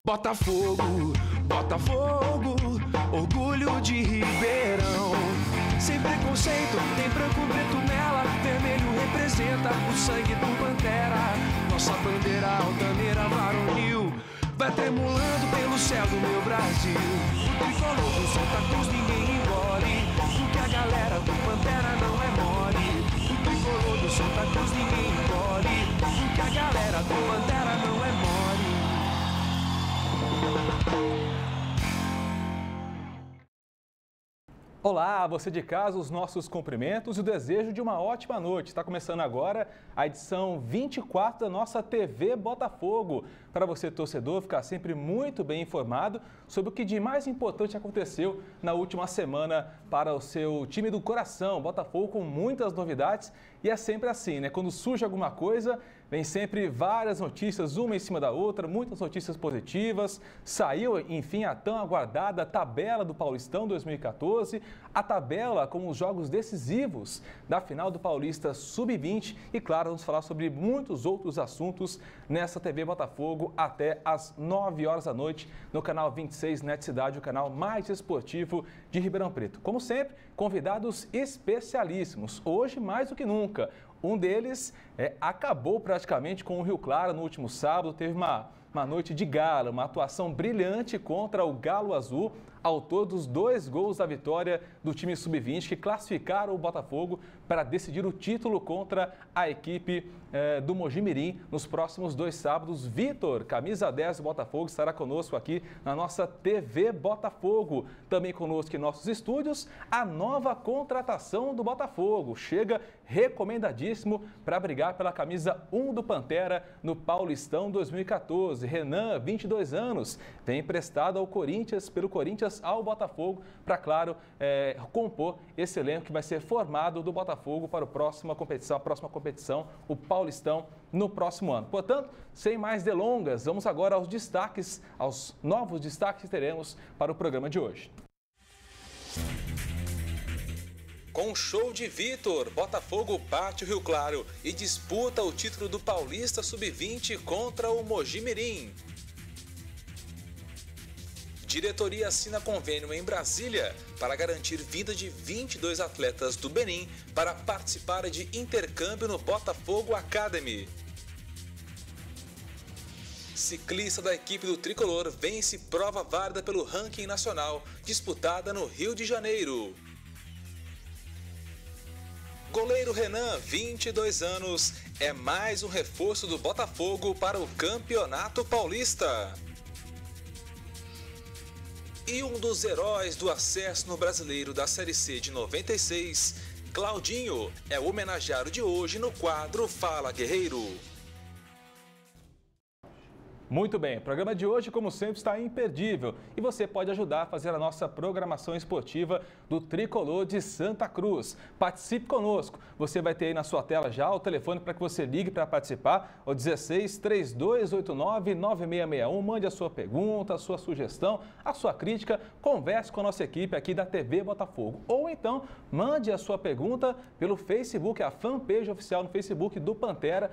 Botafogo, Botafogo, orgulho de Ribeirão. Sem preconceito, tem branco, preto nela. Vermelho representa o sangue do Pantera. Nossa bandeira altaneira varonil vai tremulando pelo céu do meu Brasil. O tricolor do Santa Cruz ninguém engole, porque a galera do Pantera não é mole. O tricolor do Santa Cruz ninguém engole, porque a galera do Pantera não é mole. Olá, você de casa, os nossos cumprimentos e o desejo de uma ótima noite. Está começando agora a edição 24 da nossa TV Botafogo. Para você, torcedor, ficar sempre muito bem informado sobre o que de mais importante aconteceu na última semana para o seu time do coração. Botafogo com muitas novidades e é sempre assim, né? Quando surge alguma coisa, vem sempre várias notícias, uma em cima da outra, muitas notícias positivas. Saiu, enfim, a tão aguardada tabela do Paulistão 2014, a tabela com os jogos decisivos da final do Paulista Sub-20 e, claro, vamos falar sobre muitos outros assuntos nessa TV Botafogo até às 9 horas da noite no canal 26 Net Cidade, o canal mais esportivo de Ribeirão Preto. Como sempre, convidados especialíssimos, hoje mais do que nunca. Um deles acabou praticamente com o Rio Claro no último sábado, teve uma noite de gala, uma atuação brilhante contra o Galo Azul, autor dos 2 gols da vitória do time Sub-20 que classificaram o Botafogo para decidir o título contra a equipe do Mojimirim nos próximos 2 sábados. Vitor, camisa 10 do Botafogo, estará conosco aqui na nossa TV Botafogo. Também conosco em nossos estúdios, a nova contratação do Botafogo. Chega recomendadíssimo para brigar pela camisa 1 do Pantera no Paulistão 2014. Renan, 22 anos, vem emprestado ao Corinthians, pelo Corinthians ao Botafogo, para, claro, compor esse elenco que vai ser formado do Botafogo para a próxima competição, o Paulistão, no próximo ano. Portanto, sem mais delongas, vamos agora aos destaques, aos novos destaques que teremos para o programa de hoje. Com o show de Vitor, Botafogo bate o Rio Claro e disputa o título do Paulista Sub-20 contra o Mojimirim. Diretoria assina convênio em Brasília para garantir vinda de 22 atletas do Benin para participarem de intercâmbio no Botafogo Academy. Ciclista da equipe do Tricolor vence prova válida pelo ranking nacional, disputada no Rio de Janeiro. Goleiro Renan, 22 anos, é mais um reforço do Botafogo para o Campeonato Paulista. E um dos heróis do acesso no Brasileiro da Série C de 96, Claudinho, é o homenageado de hoje no quadro Fala Guerreiro. Muito bem, o programa de hoje, como sempre, está imperdível e você pode ajudar a fazer a nossa programação esportiva do Tricolor de Santa Cruz. Participe conosco. Você vai ter aí na sua tela já o telefone para que você ligue para participar, o 16 3289 9661. Mande a sua pergunta, a sua sugestão, a sua crítica, converse com a nossa equipe aqui da TV Botafogo. Ou então, mande a sua pergunta pelo Facebook, a fanpage oficial no Facebook do Pantera,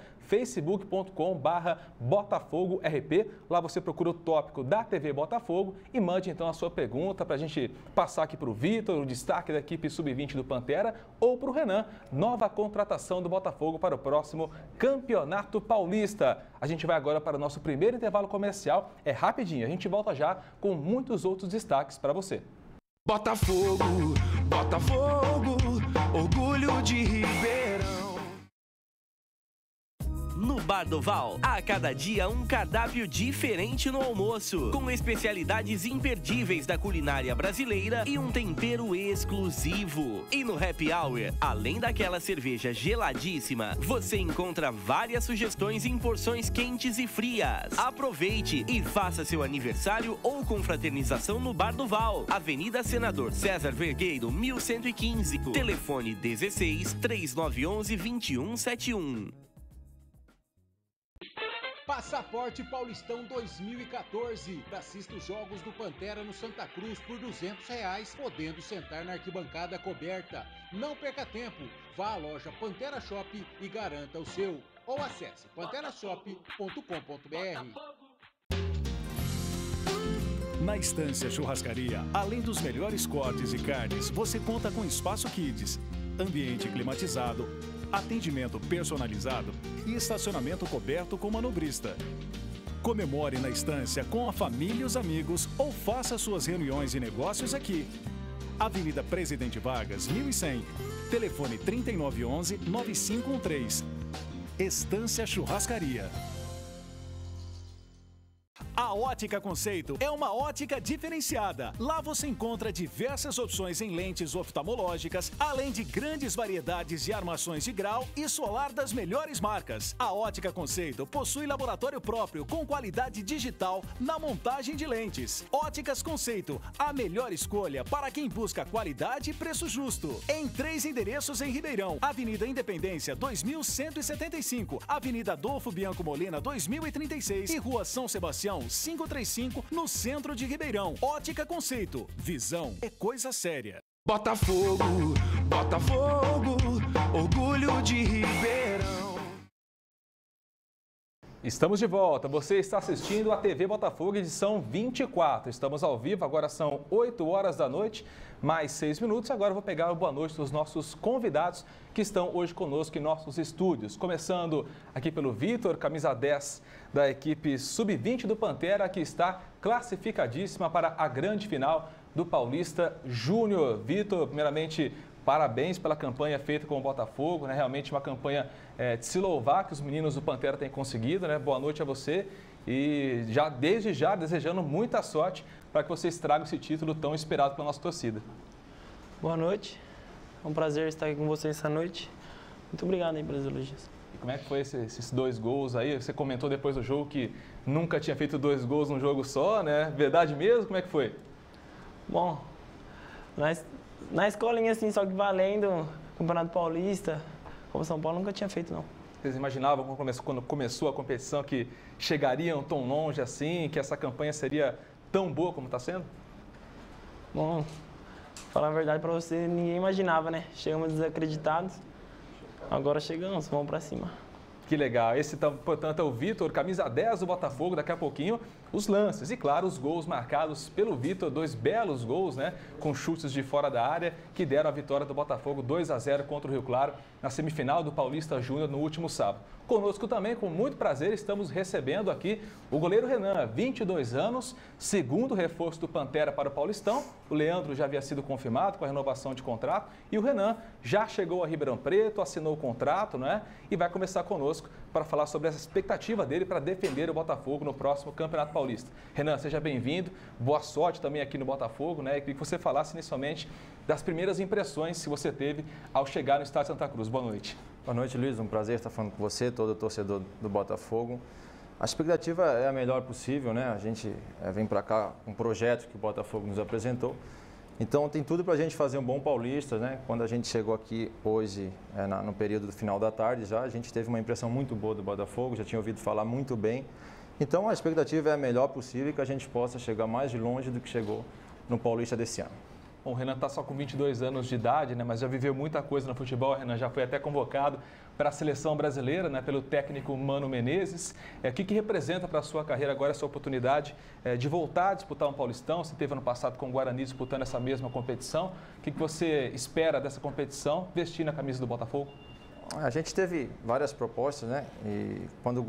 facebook.com/BotafogoRP. Lá você procura o tópico da TV Botafogo e mande então a sua pergunta para a gente passar aqui para o Vitor, o destaque da equipe Sub-20 do Pantera, ou para o Renan, nova contratação do Botafogo para o próximo Campeonato Paulista. A gente vai agora para o nosso primeiro intervalo comercial, é rapidinho, a gente volta já com muitos outros destaques para você. Botafogo, Botafogo, orgulho de Ribeirão. No Bar do Val, a cada dia um cardápio diferente no almoço, com especialidades imperdíveis da culinária brasileira e um tempero exclusivo. E no Happy Hour, além daquela cerveja geladíssima, você encontra várias sugestões em porções quentes e frias. Aproveite e faça seu aniversário ou confraternização no Bar do Val, Avenida Senador César Vergueiro, 1115. Telefone 16 3911 2171. Passaporte Paulistão 2014. Assista os jogos do Pantera no Santa Cruz por R$200, podendo sentar na arquibancada coberta. Não perca tempo. Vá à loja Pantera Shop e garanta o seu. Ou acesse panterashop.com.br. Na Estância Churrascaria, além dos melhores cortes e carnes, você conta com espaço kids, ambiente climatizado, atendimento personalizado e estacionamento coberto com manobrista. Comemore na Estância com a família e os amigos ou faça suas reuniões e negócios aqui. Avenida Presidente Vargas, 1100. Telefone 3911-9513. Estância Churrascaria. A Ótica Conceito é uma ótica diferenciada. Lá você encontra diversas opções em lentes oftalmológicas, além de grandes variedades de armações de grau e solar das melhores marcas. A Ótica Conceito possui laboratório próprio com qualidade digital na montagem de lentes. Óticas Conceito, a melhor escolha para quem busca qualidade e preço justo. Em 3 endereços em Ribeirão: Avenida Independência 2175, Avenida Adolfo Bianco Molina 2036 e Rua São Sebastião 535, no centro de Ribeirão. Ótica Conceito. Visão é coisa séria. Botafogo, Botafogo, orgulho de Ribeirão. Estamos de volta. Você está assistindo a TV Botafogo, edição 24. Estamos ao vivo, agora são 8 horas da noite, mais 6 minutos. Agora eu vou pegar o boa noite dos nossos convidados que estão hoje conosco em nossos estúdios. Começando aqui pelo Vitor, camisa 10 da equipe Sub-20 do Pantera, que está classificadíssima para a grande final do Paulista Júnior. Vitor, primeiramente, parabéns pela campanha feita com o Botafogo, né? Realmente uma campanha de se louvar que os meninos do Pantera têm conseguido, né? Boa noite a você e desde já desejando muita sorte para que vocês tragam esse título tão esperado pela nossa torcida. Boa noite, é um prazer estar aqui com vocês essa noite. Muito obrigado aí pelos elogios. E como é que foi esses 2 gols aí? Você comentou depois do jogo que nunca tinha feito 2 gols num jogo só, né? Verdade mesmo? Como é que foi? Bom, na escolinha assim, só que valendo, Campeonato Paulista, como São Paulo, nunca tinha feito não. Vocês imaginavam quando começou a competição que chegariam tão longe assim, que essa campanha seria tão boa como está sendo? Bom, falar a verdade para você, ninguém imaginava, né? Chegamos desacreditados, agora chegamos, vamos para cima. Que legal. Esse, portanto, é o Vitor, camisa 10 do Botafogo. Daqui a pouquinho, os lances e, claro, os gols marcados pelo Vitor. 2 belos gols, né? Com chutes de fora da área, que deram a vitória do Botafogo 2-0 contra o Rio Claro na semifinal do Paulista Júnior no último sábado. Conosco também, com muito prazer, estamos recebendo aqui o goleiro Renan, 22 anos, segundo reforço do Pantera para o Paulistão. O Leandro já havia sido confirmado com a renovação de contrato e o Renan já chegou a Ribeirão Preto, assinou o contrato, né? E vai começar conosco para falar sobre essa expectativa dele para defender o Botafogo no próximo Campeonato Paulista. Renan, seja bem-vindo, boa sorte também aqui no Botafogo, né? E queria que você falasse inicialmente das primeiras impressões que você teve ao chegar no Estádio Santa Cruz. Boa noite. Boa noite, Luiz. Um prazer estar falando com você, todo torcedor do Botafogo. A expectativa é a melhor possível, né? A gente vem para cá com um projeto que o Botafogo nos apresentou. Então, tem tudo para a gente fazer um bom paulista, né? Quando a gente chegou aqui hoje, no período do final da tarde a gente teve uma impressão muito boa do Botafogo, já tinha ouvido falar muito bem. Então, a expectativa é a melhor possível e que a gente possa chegar mais longe do que chegou no Paulista desse ano. Bom, o Renan está só com 22 anos de idade, né? Mas já viveu muita coisa no futebol. Renan já foi até convocado para a seleção brasileira, né? Pelo técnico Mano Menezes. O que representa para a sua carreira agora essa oportunidade de voltar a disputar um Paulistão? Você teve ano passado com o Guarani disputando essa mesma competição. O que você espera dessa competição, vestindo a camisa do Botafogo? A gente teve várias propostas, né? E quando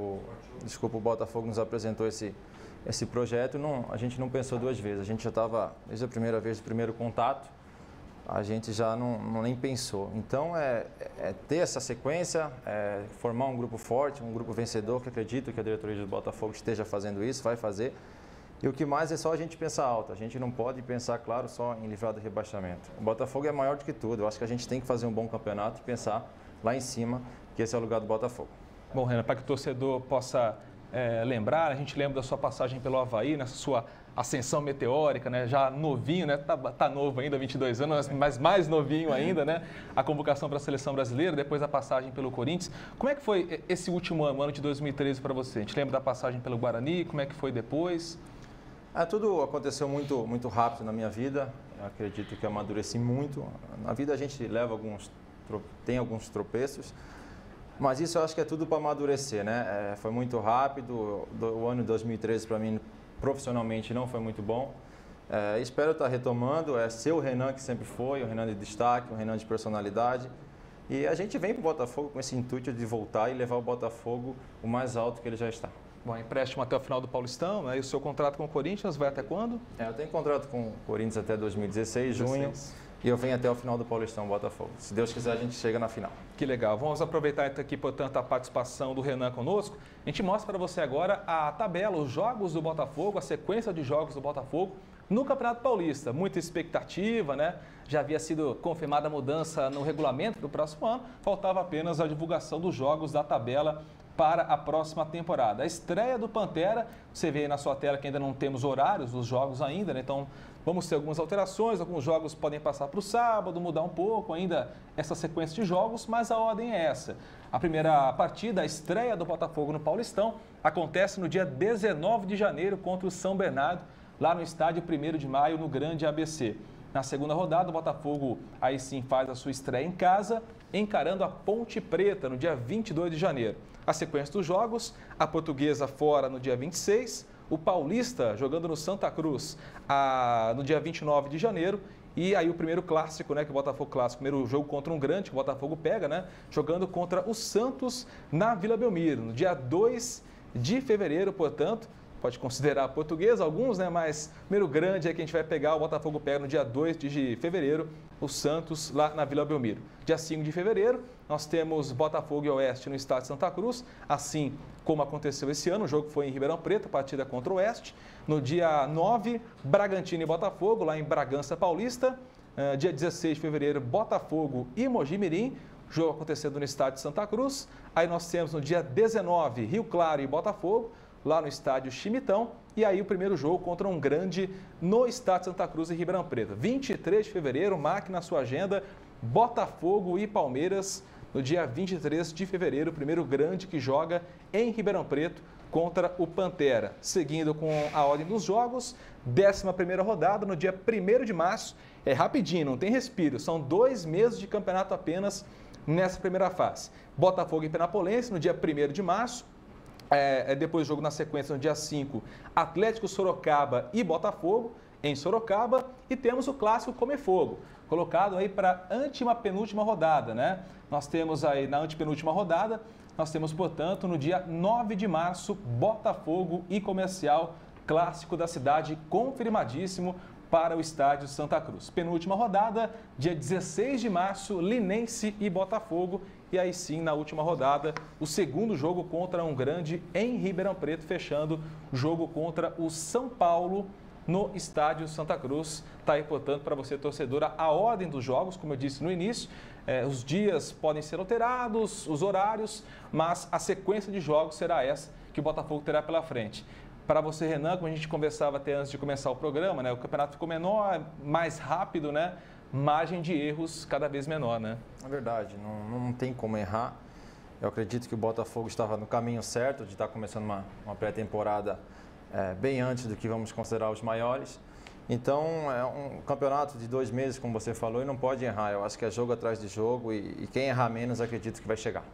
o Botafogo nos apresentou esse projeto, a gente não pensou 2 vezes. A gente já estava, desde a primeira vez, do primeiro contato, a gente já nem pensou. Então, ter essa sequência, formar um grupo forte, um grupo vencedor, que acredito que a diretoria do Botafogo esteja fazendo isso, vai fazer. E o que mais é só a gente pensar alto. A gente não pode pensar, claro, só em livrar do rebaixamento. O Botafogo é maior do que tudo. Eu acho que a gente tem que fazer um bom campeonato e pensar lá em cima, que esse é o lugar do Botafogo. Bom, Renan, para que o torcedor possa lembrar, a gente lembra da sua passagem pelo Avaí, nessa sua ascensão meteórica, né? Já novinho, né? Tá novo ainda, 22 anos, mas mais novinho ainda, né? A convocação para a seleção brasileira, depois a passagem pelo Corinthians. Como é que foi esse último ano de 2013 para você? A gente lembra da passagem pelo Guarani, como é que foi depois? Tudo aconteceu muito rápido na minha vida. Eu acredito que eu amadureci muito. Na vida a gente tem alguns tropeços, mas isso eu acho que é tudo para amadurecer, né? Foi muito rápido. O ano de 2013 para mim profissionalmente não foi muito bom. Espero estar retomando, ser o Renan que sempre foi, o Renan de destaque, o Renan de personalidade. E a gente vem para o Botafogo com esse intuito de voltar e levar o Botafogo o mais alto que ele já está. Bom, empréstimo até o final do Paulistão, né? E o seu contrato com o Corinthians vai até quando? Eu tenho contrato com o Corinthians até 2016, junho, e eu venho até o final do Paulistão Botafogo. Se Deus quiser, a gente chega na final. Que legal. Vamos aproveitar aqui, portanto, a participação do Renan conosco. A gente mostra para você agora a tabela, os jogos do Botafogo, a sequência de jogos do Botafogo no Campeonato Paulista. Muita expectativa, né? Já havia sido confirmada a mudança no regulamento do próximo ano, faltava apenas a divulgação dos jogos da tabela para a próxima temporada. A estreia do Pantera, você vê aí na sua tela que ainda não temos horários dos jogos ainda, né? Então vamos ter algumas alterações, alguns jogos podem passar para o sábado, mudar um pouco ainda essa sequência de jogos, mas a ordem é essa. A primeira partida, a estreia do Botafogo no Paulistão, acontece no dia 19 de janeiro contra o São Bernardo, lá no estádio 1º de maio, no Grande ABC. Na segunda rodada, o Botafogo aí sim faz a sua estreia em casa, encarando a Ponte Preta no dia 22 de janeiro. A sequência dos jogos, a Portuguesa fora no dia 26, o Paulista jogando no Santa Cruz no dia 29 de janeiro e aí o primeiro clássico, né, que o Botafogo clássico, primeiro jogo contra um grande que o Botafogo pega, né, jogando contra o Santos na Vila Belmiro, no dia 2 de fevereiro, portanto, pode considerar a Portuguesa, alguns, né? Mas o primeiro grande é que a gente vai pegar, o Botafogo pega no dia 2 de fevereiro, o Santos lá na Vila Belmiro. Dia 5 de fevereiro, nós temos Botafogo e Oeste no estádio Santa Cruz, assim como aconteceu esse ano, o jogo foi em Ribeirão Preto, partida contra o Oeste. No dia 9, Bragantino e Botafogo, lá em Bragança Paulista. Dia 16 de fevereiro, Botafogo e Mogi Mirim, jogo acontecendo no estádio Santa Cruz. Aí nós temos no dia 19, Rio Claro e Botafogo, lá no estádio Chimitão, e aí o primeiro jogo contra um grande no estádio Santa Cruz em Ribeirão Preto. 23 de fevereiro, marque na sua agenda, Botafogo e Palmeiras, no dia 23 de fevereiro, o primeiro grande que joga em Ribeirão Preto contra o Pantera. Seguindo com a ordem dos jogos, 11ª rodada, no dia 1º de março, é rapidinho, não tem respiro, são 2 meses de campeonato apenas nessa primeira fase. Botafogo e Penapolense, no dia 1º de março, depois jogo na sequência no dia 5, Atlético Sorocaba e Botafogo em Sorocaba, e temos o clássico Come Fogo, colocado aí para a antepenúltima rodada, né? Nós temos aí na antepenúltima rodada, nós temos, portanto, no dia 9 de março, Botafogo e Comercial, clássico da cidade, confirmadíssimo para o estádio Santa Cruz. Penúltima rodada, dia 16 de março, Linense e Botafogo. E aí sim, na última rodada, o segundo jogo contra um grande em Ribeirão Preto, fechando o jogo contra o São Paulo no estádio Santa Cruz. Está aí, portanto, para você, torcedora, a ordem dos jogos, como eu disse no início. Os dias podem ser alterados, os horários, mas a sequência de jogos será essa que o Botafogo terá pela frente. Para você, Renan, como a gente conversava até antes de começar o programa, né? O campeonato ficou menor, mais rápido, né? Margem de erros cada vez menor, né? É verdade, não tem como errar. Eu acredito que o Botafogo estava no caminho certo de estar começando uma pré-temporada bem antes do que vamos considerar os maiores. Então, é um campeonato de 2 meses, como você falou, e não pode errar. Eu acho que é jogo atrás de jogo e quem errar menos, acredito que vai chegar.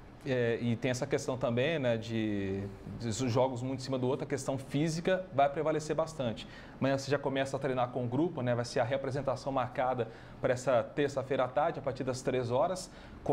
E tem essa questão também, né, de jogos muito em cima do outro, a questão física vai prevalecer bastante. Amanhã você já começa a treinar com o grupo, né, vai ser a representação marcada para essa terça-feira à tarde, a partir das 3 horas.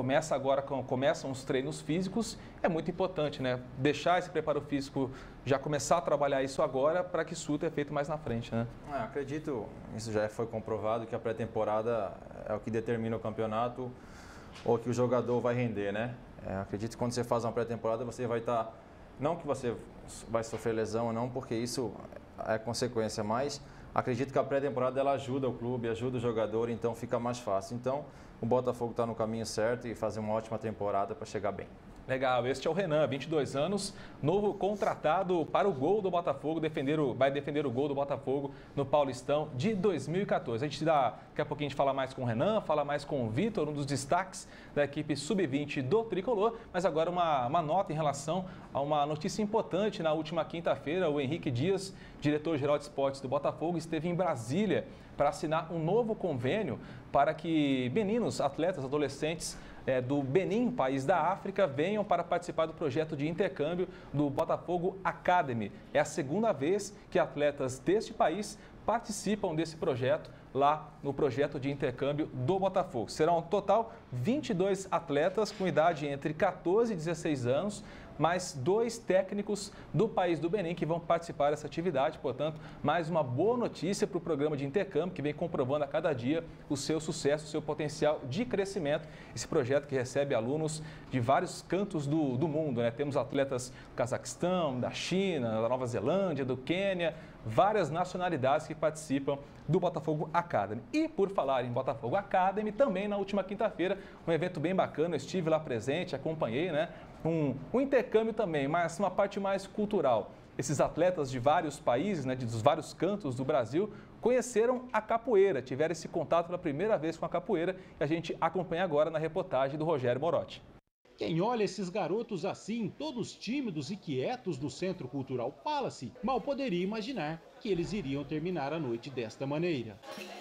Começam os treinos físicos, é muito importante, né, deixar esse preparo físico, já começar a trabalhar isso agora para que isso é feito mais na frente, né? Acredito, isso já foi comprovado, que a pré-temporada é o que determina o campeonato ou que o jogador vai render, né? Acredito que quando você faz uma pré-temporada, você vai estar... Não que você vai sofrer lesão ou não, porque isso é consequência, mas acredito que a pré-temporada ela ajuda o clube, ajuda o jogador, então fica mais fácil. Então, o Botafogo está no caminho certo e fazer uma ótima temporada para chegar bem. Legal, este é o Renan, 22 anos, novo contratado para o gol do Botafogo, vai defender o gol do Botafogo no Paulistão de 2014. Daqui a pouquinho a gente fala mais com o Renan, fala mais com o Vitor, um dos destaques da equipe sub-20 do Tricolor, mas agora uma nota em relação a uma notícia importante. Na última quinta-feira, o Henrique Dias, diretor-geral de esportes do Botafogo, esteve em Brasília para assinar um novo convênio para que meninos, atletas, adolescentes do Benin, país da África, venham para participar do projeto de intercâmbio do Botafogo Academy. É a segunda vez que atletas deste país participam desse projeto lá no projeto de intercâmbio do Botafogo. Serão um total 22 atletas com idade entre 14 e 16 anos, mais 2 técnicos do país do Benin que vão participar dessa atividade. Portanto, mais uma boa notícia para o programa de intercâmbio que vem comprovando a cada dia o seu sucesso, o seu potencial de crescimento. Esse projeto que recebe alunos de vários cantos do mundo, né? Temos atletas do Cazaquistão, da China, da Nova Zelândia, do Quênia, várias nacionalidades que participam do Botafogo Academy. E por falar em Botafogo Academy, também na última quinta-feira, um evento bem bacana, eu estive lá presente, acompanhei, né? Um intercâmbio também, mas uma parte mais cultural. Esses atletas de vários países, né, dos vários cantos do Brasil, conheceram a capoeira, tiveram esse contato pela primeira vez com a capoeira e a gente acompanha agora na reportagem do Rogério Morotti. Quem olha esses garotos assim, todos tímidos e quietos do Centro Cultural Palace, mal poderia imaginar que eles iriam terminar a noite desta maneira.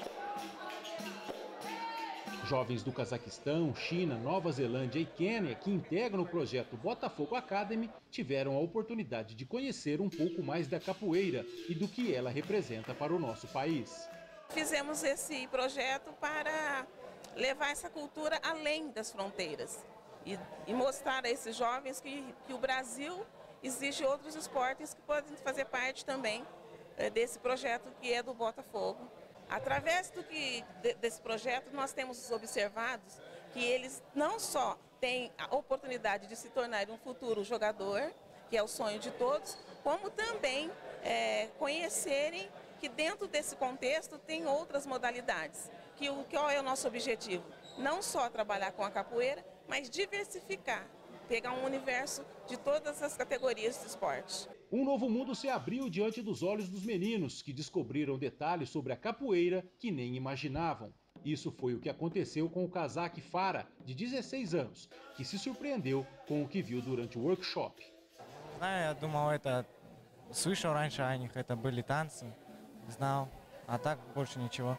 Jovens do Cazaquistão, China, Nova Zelândia e Quênia, que integram o projeto Botafogo Academy, tiveram a oportunidade de conhecer um pouco mais da capoeira e do que ela representa para o nosso país. Fizemos esse projeto para levar essa cultura além das fronteiras e mostrar a esses jovens que o Brasil existe outros esportes que podem fazer parte também desse projeto que é do Botafogo. Através desse projeto, nós temos observado que eles não só têm a oportunidade de se tornar um futuro jogador, que é o sonho de todos, como também conhecerem que dentro desse contexto tem outras modalidades. Qual é o nosso objetivo? Não só trabalhar com a capoeira, mas diversificar, pegar um universo de todas as categorias de esporte. Um novo mundo se abriu diante dos olhos dos meninos, que descobriram detalhes sobre a capoeira que nem imaginavam. Isso foi o que aconteceu com o cazaque Fara, de 16 anos, que se surpreendeu com o que viu durante o workshop. Я думал, это слышал раньше о них, это были танцы, знал, а так больше nичего.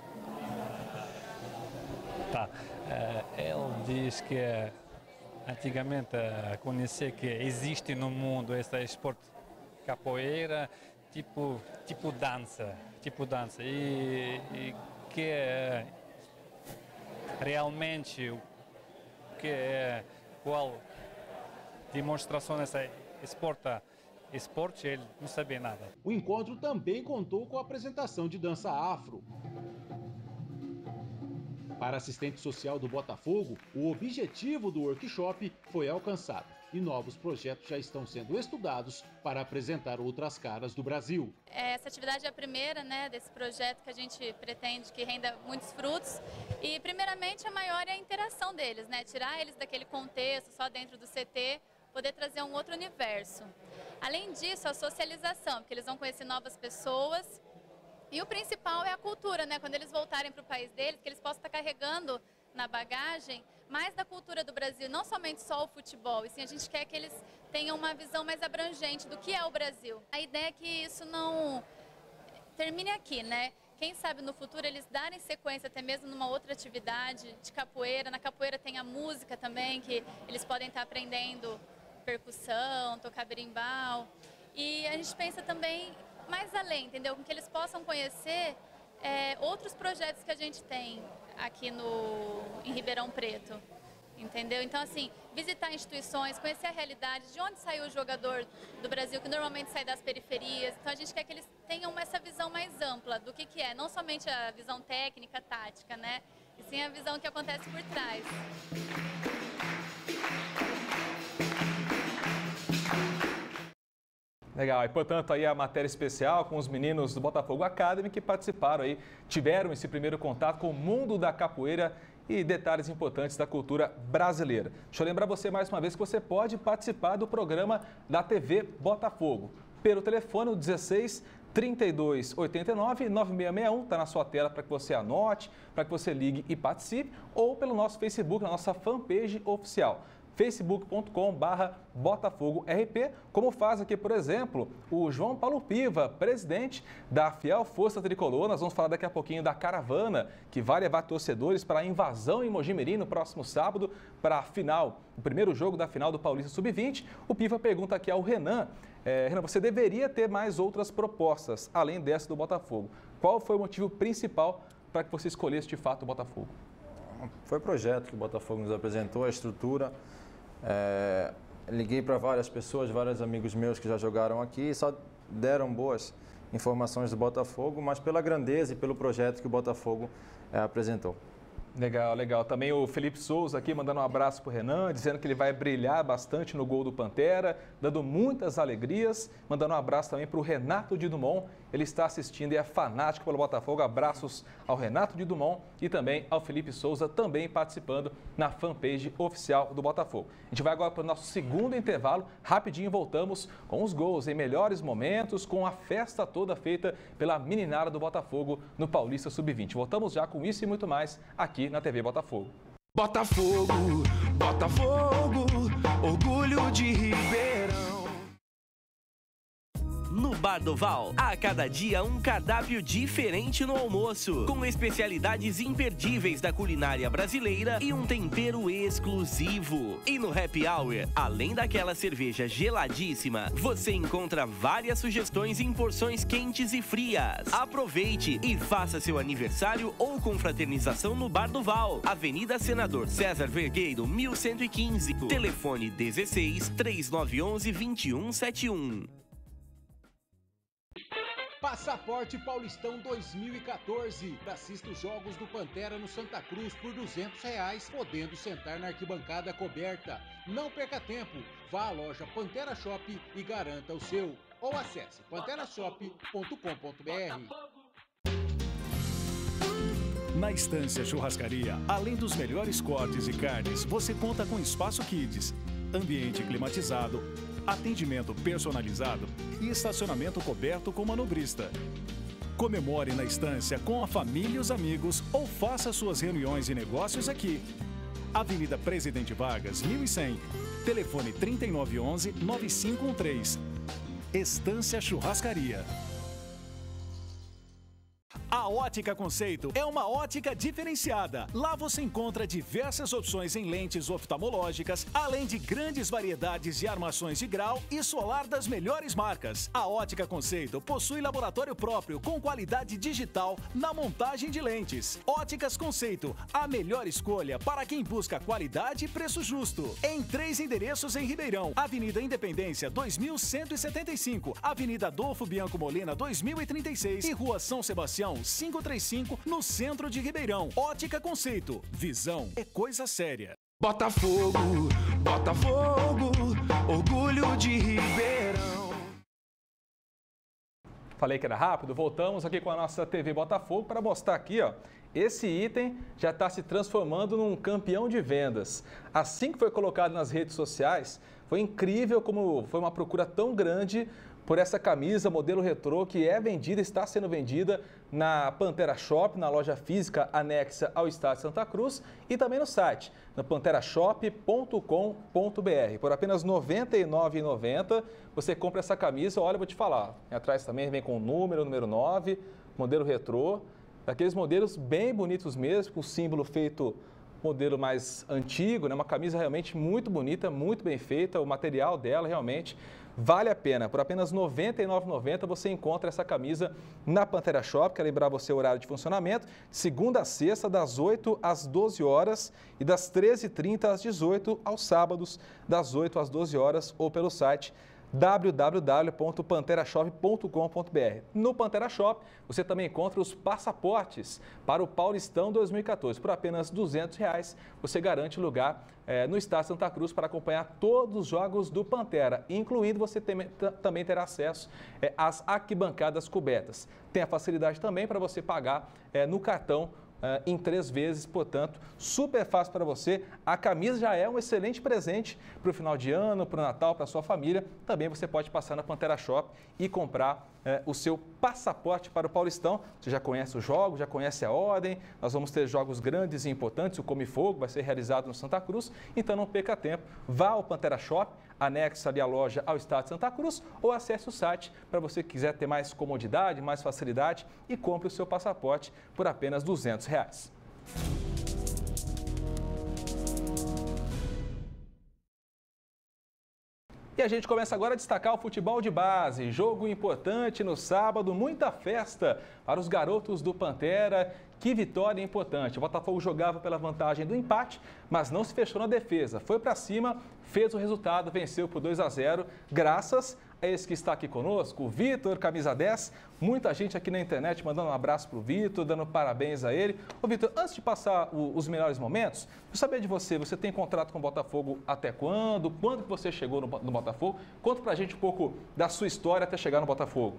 Tá, ele diz que antigamente conhecia que existe no mundo esse esporte capoeira tipo dança e que realmente qual demonstração dessa esporte ele não sabia nada. O encontro também contou com a apresentação de dança afro. Para a assistente social do Botafogo, o objetivo do workshop foi alcançado e novos projetos já estão sendo estudados para apresentar outras caras do Brasil. Essa atividade é a primeira, né, desse projeto que a gente pretende que renda muitos frutos e, primeiramente, a maior é a interação deles, né, tirar eles daquele contexto só dentro do CT, poder trazer um outro universo. Além disso, a socialização, porque eles vão conhecer novas pessoas. E o principal é a cultura, né? Quando eles voltarem para o país deles, que eles possam estar carregando na bagagem mais da cultura do Brasil, não somente só o futebol, e sim a gente quer que eles tenham uma visão mais abrangente do que é o Brasil. A ideia é que isso não termine aqui, né? Quem sabe no futuro eles darem sequência até mesmo numa outra atividade de capoeira. Na capoeira tem a música também, que eles podem estar aprendendo percussão, tocar berimbau. E a gente pensa também mais além, entendeu? Com que eles possam conhecer outros projetos que a gente tem aqui em Ribeirão Preto, entendeu? Então, assim, visitar instituições, conhecer a realidade, de onde saiu o jogador do Brasil, que normalmente sai das periferias. Então, a gente quer que eles tenham essa visão mais ampla do que é, não somente a visão técnica, tática, né? E sim a visão que acontece por trás. Legal, e portanto aí a matéria especial com os meninos do Botafogo Academy que participaram aí, tiveram esse primeiro contato com o mundo da capoeira e detalhes importantes da cultura brasileira. Deixa eu lembrar você mais uma vez que você pode participar do programa da TV Botafogo pelo telefone 16 32 89 9661, está na sua tela para que você anote, para que você ligue e participe, ou pelo nosso Facebook, na nossa fanpage oficial. facebook.com/BotafogoRP, como faz aqui, por exemplo, o João Paulo Piva, presidente da Fiel Força Tricolor. Nós vamos falar daqui a pouquinho da caravana que vai levar torcedores para a invasão em Mogi-mirim no próximo sábado para a final, o primeiro jogo da final do Paulista Sub-20. O Piva pergunta aqui ao Renan, Renan, você deveria ter mais outras propostas, além dessa do Botafogo. Qual foi o motivo principal para que você escolhesse de fato o Botafogo? Foi o projeto que o Botafogo nos apresentou, a estrutura. Liguei para várias pessoas, vários amigos meus que já jogaram aqui e só deram boas informações do Botafogo, mas pela grandeza e pelo projeto que o Botafogo apresentou. Legal, legal. Também o Felipe Souza aqui mandando um abraço para o Renan, dizendo que ele vai brilhar bastante no gol do Pantera, dando muitas alegrias. Mandando um abraço também para o Renato de Dumont, ele está assistindo e é fanático pelo Botafogo. Abraços ao Renato de Dumont e também ao Felipe Souza, também participando na fanpage oficial do Botafogo. A gente vai agora para o nosso segundo intervalo. Rapidinho voltamos com os gols em melhores momentos, com a festa toda feita pela meninada do Botafogo no Paulista Sub-20. Voltamos já com isso e muito mais aqui na TV Botafogo. Botafogo, Botafogo, orgulho de Ribeirão. No Bar do Val, a cada dia um cardápio diferente no almoço, com especialidades imperdíveis da culinária brasileira e um tempero exclusivo. E no Happy Hour, além daquela cerveja geladíssima, você encontra várias sugestões em porções quentes e frias. Aproveite e faça seu aniversário ou confraternização no Bar do Val, Avenida Senador César Vergueiro, 1115, telefone 16 3911 2171. Passaporte Paulistão 2014. Assista os jogos do Pantera no Santa Cruz por R$200, podendo sentar na arquibancada coberta. Não perca tempo. Vá à loja Pantera Shop e garanta o seu. Ou acesse panterashop.com.br. Na Estância Churrascaria, além dos melhores cortes e carnes, você conta com espaço kids, ambiente climatizado, atendimento personalizado e estacionamento coberto com manobrista. Comemore na Estância com a família e os amigos ou faça suas reuniões e negócios aqui. Avenida Presidente Vargas, 1100. Telefone 3911-9513. Estância Churrascaria. A Ótica Conceito é uma ótica diferenciada. Lá você encontra diversas opções em lentes oftalmológicas, além de grandes variedades de armações de grau e solar das melhores marcas. A Ótica Conceito possui laboratório próprio com qualidade digital na montagem de lentes. Óticas Conceito, a melhor escolha para quem busca qualidade e preço justo. Em 3 endereços em Ribeirão: Avenida Independência 2175, Avenida Adolfo Bianco Molina 2036 e Rua São Sebastião 535, no centro de Ribeirão. Ótica Conceito. Visão é coisa séria. Botafogo, Botafogo, orgulho de Ribeirão. Falei que era rápido, voltamos aqui com a nossa TV Botafogo para mostrar aqui, ó. Esse item já está se transformando num campeão de vendas. Assim que foi colocado nas redes sociais, foi incrível como foi uma procura tão grande por essa camisa modelo retrô que é vendida, está sendo vendida na Pantera Shop, na loja física anexa ao Estádio Santa Cruz e também no site, no panterashop.com.br. Por apenas R$ 99,90 você compra essa camisa. Olha, eu vou te falar, atrás também vem com o número 9, modelo retrô, daqueles modelos bem bonitos mesmo, com o símbolo feito modelo mais antigo, né? Uma camisa realmente muito bonita, muito bem feita, o material dela realmente vale a pena. Por apenas R$ 99,90 você encontra essa camisa na Pantera Shop. Quero lembrar você o horário de funcionamento, de segunda a sexta, das 8 às 12 horas e das 13h30 às 18 aos sábados, das 8 às 12 horas ou pelo site www.panterashop.com.br. No Pantera Shop, você também encontra os passaportes para o Paulistão 2014. Por apenas R$ 200, você garante lugar no Estádio Santa Cruz para acompanhar todos os jogos do Pantera, incluindo você também ter acesso às arquibancadas cobertas. Tem a facilidade também para você pagar no cartão em 3 vezes, portanto, super fácil para você. A camisa já é um excelente presente para o final de ano, para o Natal, para a sua família. Também você pode passar na Pantera Shop e comprar o seu passaporte para o Paulistão. Você já conhece os jogos, já conhece a ordem. Nós vamos ter jogos grandes e importantes. O Come Fogo vai ser realizado no Santa Cruz, então não perca tempo. Vá ao Pantera Shop, anexa ali a loja ao estádio de Santa Cruz, ou acesse o site para você que quiser ter mais comodidade, mais facilidade e compre o seu passaporte por apenas R$200. E a gente começa agora a destacar o futebol de base. Jogo importante no sábado, muita festa para os garotos do Pantera. Que vitória importante. O Botafogo jogava pela vantagem do empate, mas não se fechou na defesa. Foi para cima, fez o resultado, venceu por 2-0, graças a esse que está aqui conosco, o Vitor, camisa 10. Muita gente aqui na internet mandando um abraço para o Vitor, dando parabéns a ele. Ô Vitor, antes de passar os melhores momentos, eu saber de você, você tem contrato com o Botafogo até quando? Quando que você chegou no Botafogo? Conta pra gente um pouco da sua história até chegar no Botafogo.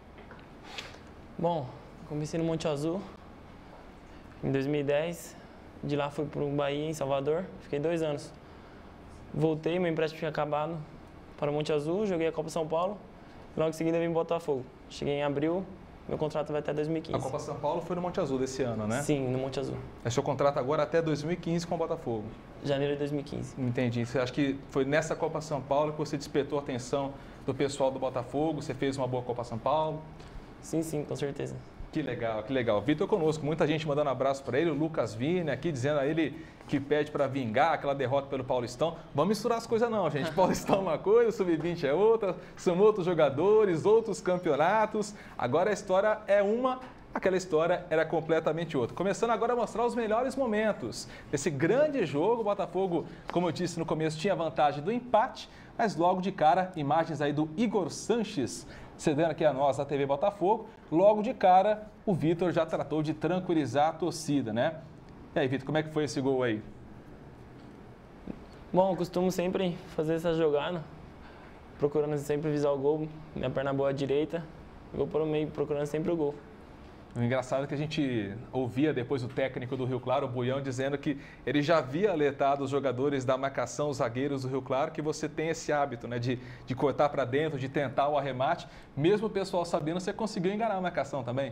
Bom, comecei no Monte Azul em 2010. De lá fui para o Bahia, em Salvador. Fiquei 2 anos. Voltei, meu empréstimo tinha acabado para o Monte Azul, joguei a Copa São Paulo. Logo em seguida vim para o Botafogo. Cheguei em abril, meu contrato vai até 2015. A Copa São Paulo foi no Monte Azul desse ano, né? Sim, no Monte Azul. É seu contrato agora até 2015 com o Botafogo? Janeiro de 2015. Entendi. Você acha que foi nessa Copa São Paulo que você despertou a atenção do pessoal do Botafogo? Você fez uma boa Copa São Paulo? Sim, com certeza. Que legal, que legal. Vitor conosco, muita gente mandando um abraço para ele, o Lucas Vini aqui dizendo a ele que pede para vingar aquela derrota pelo Paulistão. Vamos misturar as coisas não, gente. Paulistão é uma coisa, Sub-20 é outra, são outros jogadores, outros campeonatos. Agora a história é uma, aquela história era completamente outra. Começando agora a mostrar os melhores momentos desse grande jogo. O Botafogo, como eu disse no começo, tinha vantagem do empate, mas logo de cara, imagens aí do Igor Sanches, cedendo aqui a nós, a TV Botafogo. Logo de cara, o Vitor já tratou de tranquilizar a torcida, né? E aí, Vitor, como é que foi esse gol aí? Bom, eu costumo sempre fazer essa jogada, procurando sempre visar o gol, minha perna boa à direita, vou para o meio, procurando sempre o gol. O engraçado é que a gente ouvia depois o técnico do Rio Claro, o Buião, dizendo que ele já havia alertado os jogadores da marcação, os zagueiros do Rio Claro, que você tem esse hábito, né, de cortar para dentro, de tentar o arremate. Mesmo o pessoal sabendo, você conseguiu enganar a marcação também?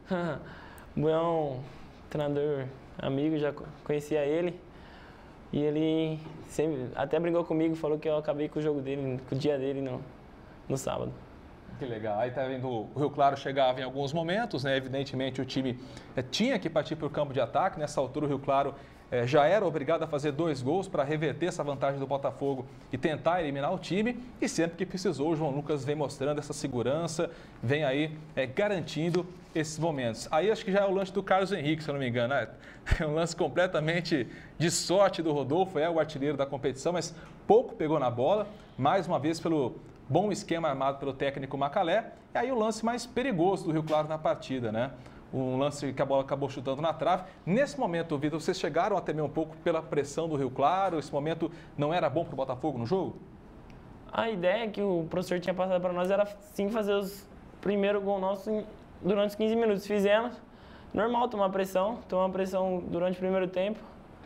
O Buião, treinador amigo, já conhecia ele. E ele sempre, até brigou comigo, falou que eu acabei com o jogo dele, com o dia dele no sábado. Que legal. Aí tá vendo, o Rio Claro chegava em alguns momentos, né? Evidentemente o time tinha que partir para o campo de ataque. Nessa altura o Rio Claro já era obrigado a fazer 2 gols para reverter essa vantagem do Botafogo e tentar eliminar o time. E sempre que precisou, o João Lucas vem mostrando essa segurança, vem aí garantindo esses momentos. Aí acho que já é o lance do Carlos Henrique, se eu não me engano. É um lance completamente de sorte do Rodolfo, é o artilheiro da competição, mas pouco pegou na bola. Mais uma vez pelo bom esquema armado pelo técnico Macalé. E aí o lance mais perigoso do Rio Claro na partida, né? Um lance que a bola acabou chutando na trave. Nesse momento, Vitor, vocês chegaram a temer um pouco pela pressão do Rio Claro? Esse momento não era bom para o Botafogo no jogo? A ideia que o professor tinha passado para nós era sim fazer os primeiros gols nossos durante os 15 minutos. Fizemos. Normal tomar pressão durante o primeiro tempo.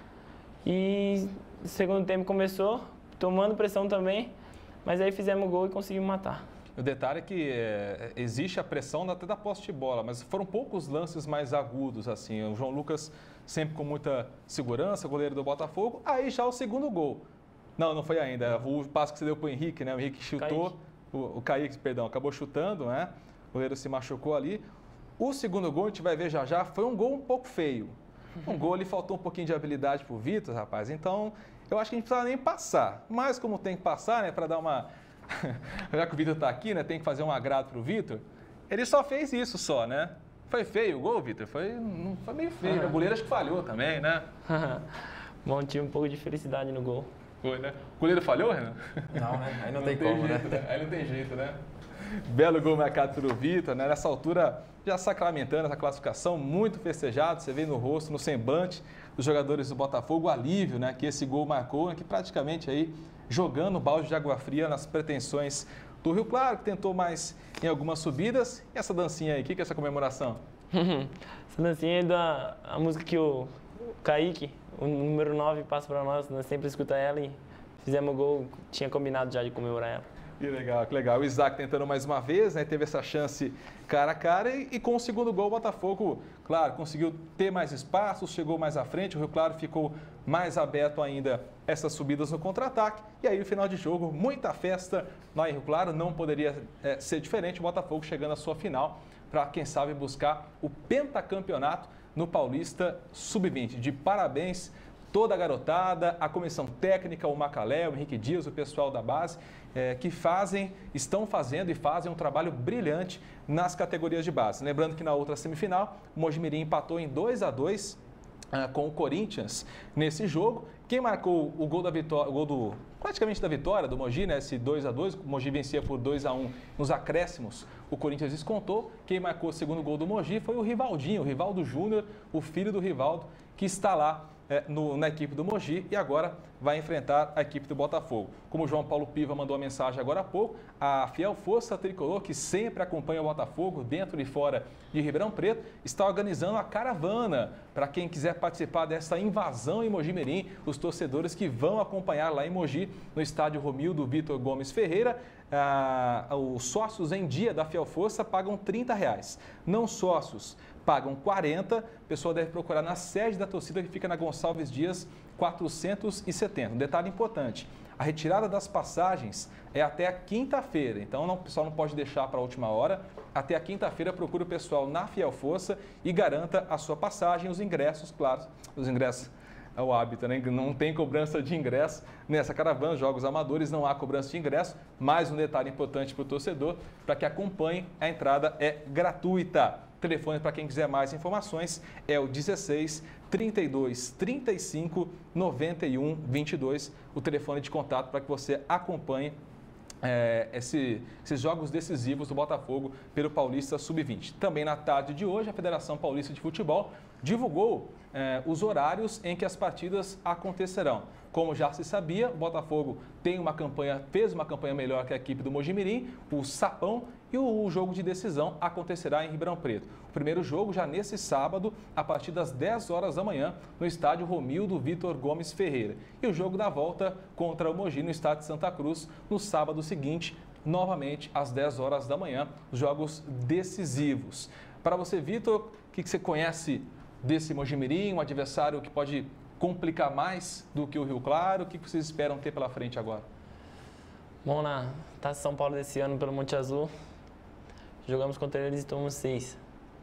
E o segundo tempo começou, tomando pressão também. Mas aí fizemos o gol e conseguimos matar. O detalhe é que existe a pressão até da posse de bola, mas foram poucos lances mais agudos, assim. O João Lucas sempre com muita segurança, goleiro do Botafogo. Aí já o segundo gol. Não foi ainda. O passo que você deu para o Henrique, né? O Henrique chutou, o Kaique, perdão, acabou chutando, né? O goleiro se machucou ali. O segundo gol, a gente vai ver já, foi um gol um pouco feio. Um gol ali faltou um pouquinho de habilidade para o Vitor, rapaz. Então, eu acho que a gente não precisava nem passar. Mas como tem que passar, né, para dar uma... Já que o Vitor está aqui, né, tem que fazer um agrado para o Vitor. Ele só fez isso só, né? Foi feio o gol, Vitor? Foi meio feio. O goleiro acho que falhou também, né? Bom, tive um pouco de felicidade no gol. Foi, né? O goleiro falhou, Renan? Não, né? Aí não tem como, jeito, né? Aí não tem jeito, né? Belo gol marcado pelo Vitor, né? Nessa altura, já sacramentando essa classificação, muito festejado. Você vê no rosto, no semblante dos jogadores do Botafogo, o alívio, né, que esse gol marcou, que praticamente aí jogando balde de água fria nas pretensões do Rio Claro, que tentou mais em algumas subidas. E essa dancinha aí, o que é essa comemoração? Essa dancinha é a música que o Kaique, o número 9, passa para nós sempre escuta ela e fizemos o gol, tinha combinado já de comemorar ela. Que legal, que legal. O Isaac tentando mais uma vez, né? Teve essa chance cara a cara e com o segundo gol o Botafogo, claro, conseguiu ter mais espaço, chegou mais à frente, o Rio Claro ficou mais aberto ainda essas subidas no contra-ataque. E aí no final de jogo, muita festa lá em Rio Claro, não poderia ser diferente, o Botafogo chegando à sua final para, quem sabe, buscar o pentacampeonato no Paulista Sub-20. De parabéns toda a garotada, a comissão técnica, o Macalé, o Henrique Dias, o pessoal da base, que estão fazendo e fazem um trabalho brilhante nas categorias de base. Lembrando que na outra semifinal, o Mojimirim empatou em 2-2 com o Corinthians nesse jogo. Quem marcou o gol da vitória, praticamente da vitória do Mogi, né? Esse 2-2, o Mogi vencia por 2-1 nos acréscimos, o Corinthians descontou. Quem marcou o segundo gol do Mogi foi o Rivaldinho, o Rivaldo Júnior, o filho do Rivaldo, que está lá na equipe do Mogi e agora vai enfrentar a equipe do Botafogo. Como o João Paulo Piva mandou a mensagem agora há pouco, a fiel força tricolor, que sempre acompanha o Botafogo dentro e fora de Ribeirão Preto, está organizando a caravana para quem quiser participar dessa invasão em Mojimirim, os torcedores que vão acompanhar lá em Mogi, no estádio Romildo Vitor Gomes Ferreira. Os sócios em dia da Fiel Força pagam R$30. Não sócios pagam 40, a pessoa deve procurar na sede da torcida que fica na Gonçalves Dias 470. Um detalhe importante, a retirada das passagens é até a quinta-feira, então o pessoal não pode deixar para a última hora. Até a quinta-feira procure o pessoal na Fiel Força e garanta a sua passagem, os ingressos, claro, os ingressos é o hábito, né? Não tem cobrança de ingresso nessa caravana, jogos amadores, não há cobrança de ingresso. Mais um detalhe importante para o torcedor, para que acompanhe, a entrada é gratuita. O telefone para quem quiser mais informações é o 16 32 35 91 22, o telefone de contato para que você acompanhe esses jogos decisivos do Botafogo pelo Paulista Sub-20. Também na tarde de hoje, a Federação Paulista de Futebol divulgou os horários em que as partidas acontecerão. Como já se sabia, o Botafogo fez uma campanha melhor que a equipe do Mojimirim, o Sapão, e o jogo de decisão acontecerá em Ribeirão Preto. O primeiro jogo já nesse sábado, a partir das 10 horas da manhã, no estádio Romildo Vitor Gomes Ferreira. E o jogo da volta contra o Mogi no estádio de Santa Cruz, no sábado seguinte, novamente às 10 horas da manhã, jogos decisivos. Para você, Vitor, o que você conhece desse Mojimirim, um adversário que pode complicar mais do que o Rio Claro? O que vocês esperam ter pela frente agora? Bom, na Taça São Paulo desse ano pelo Monte Azul, jogamos contra eles e tomamos 6.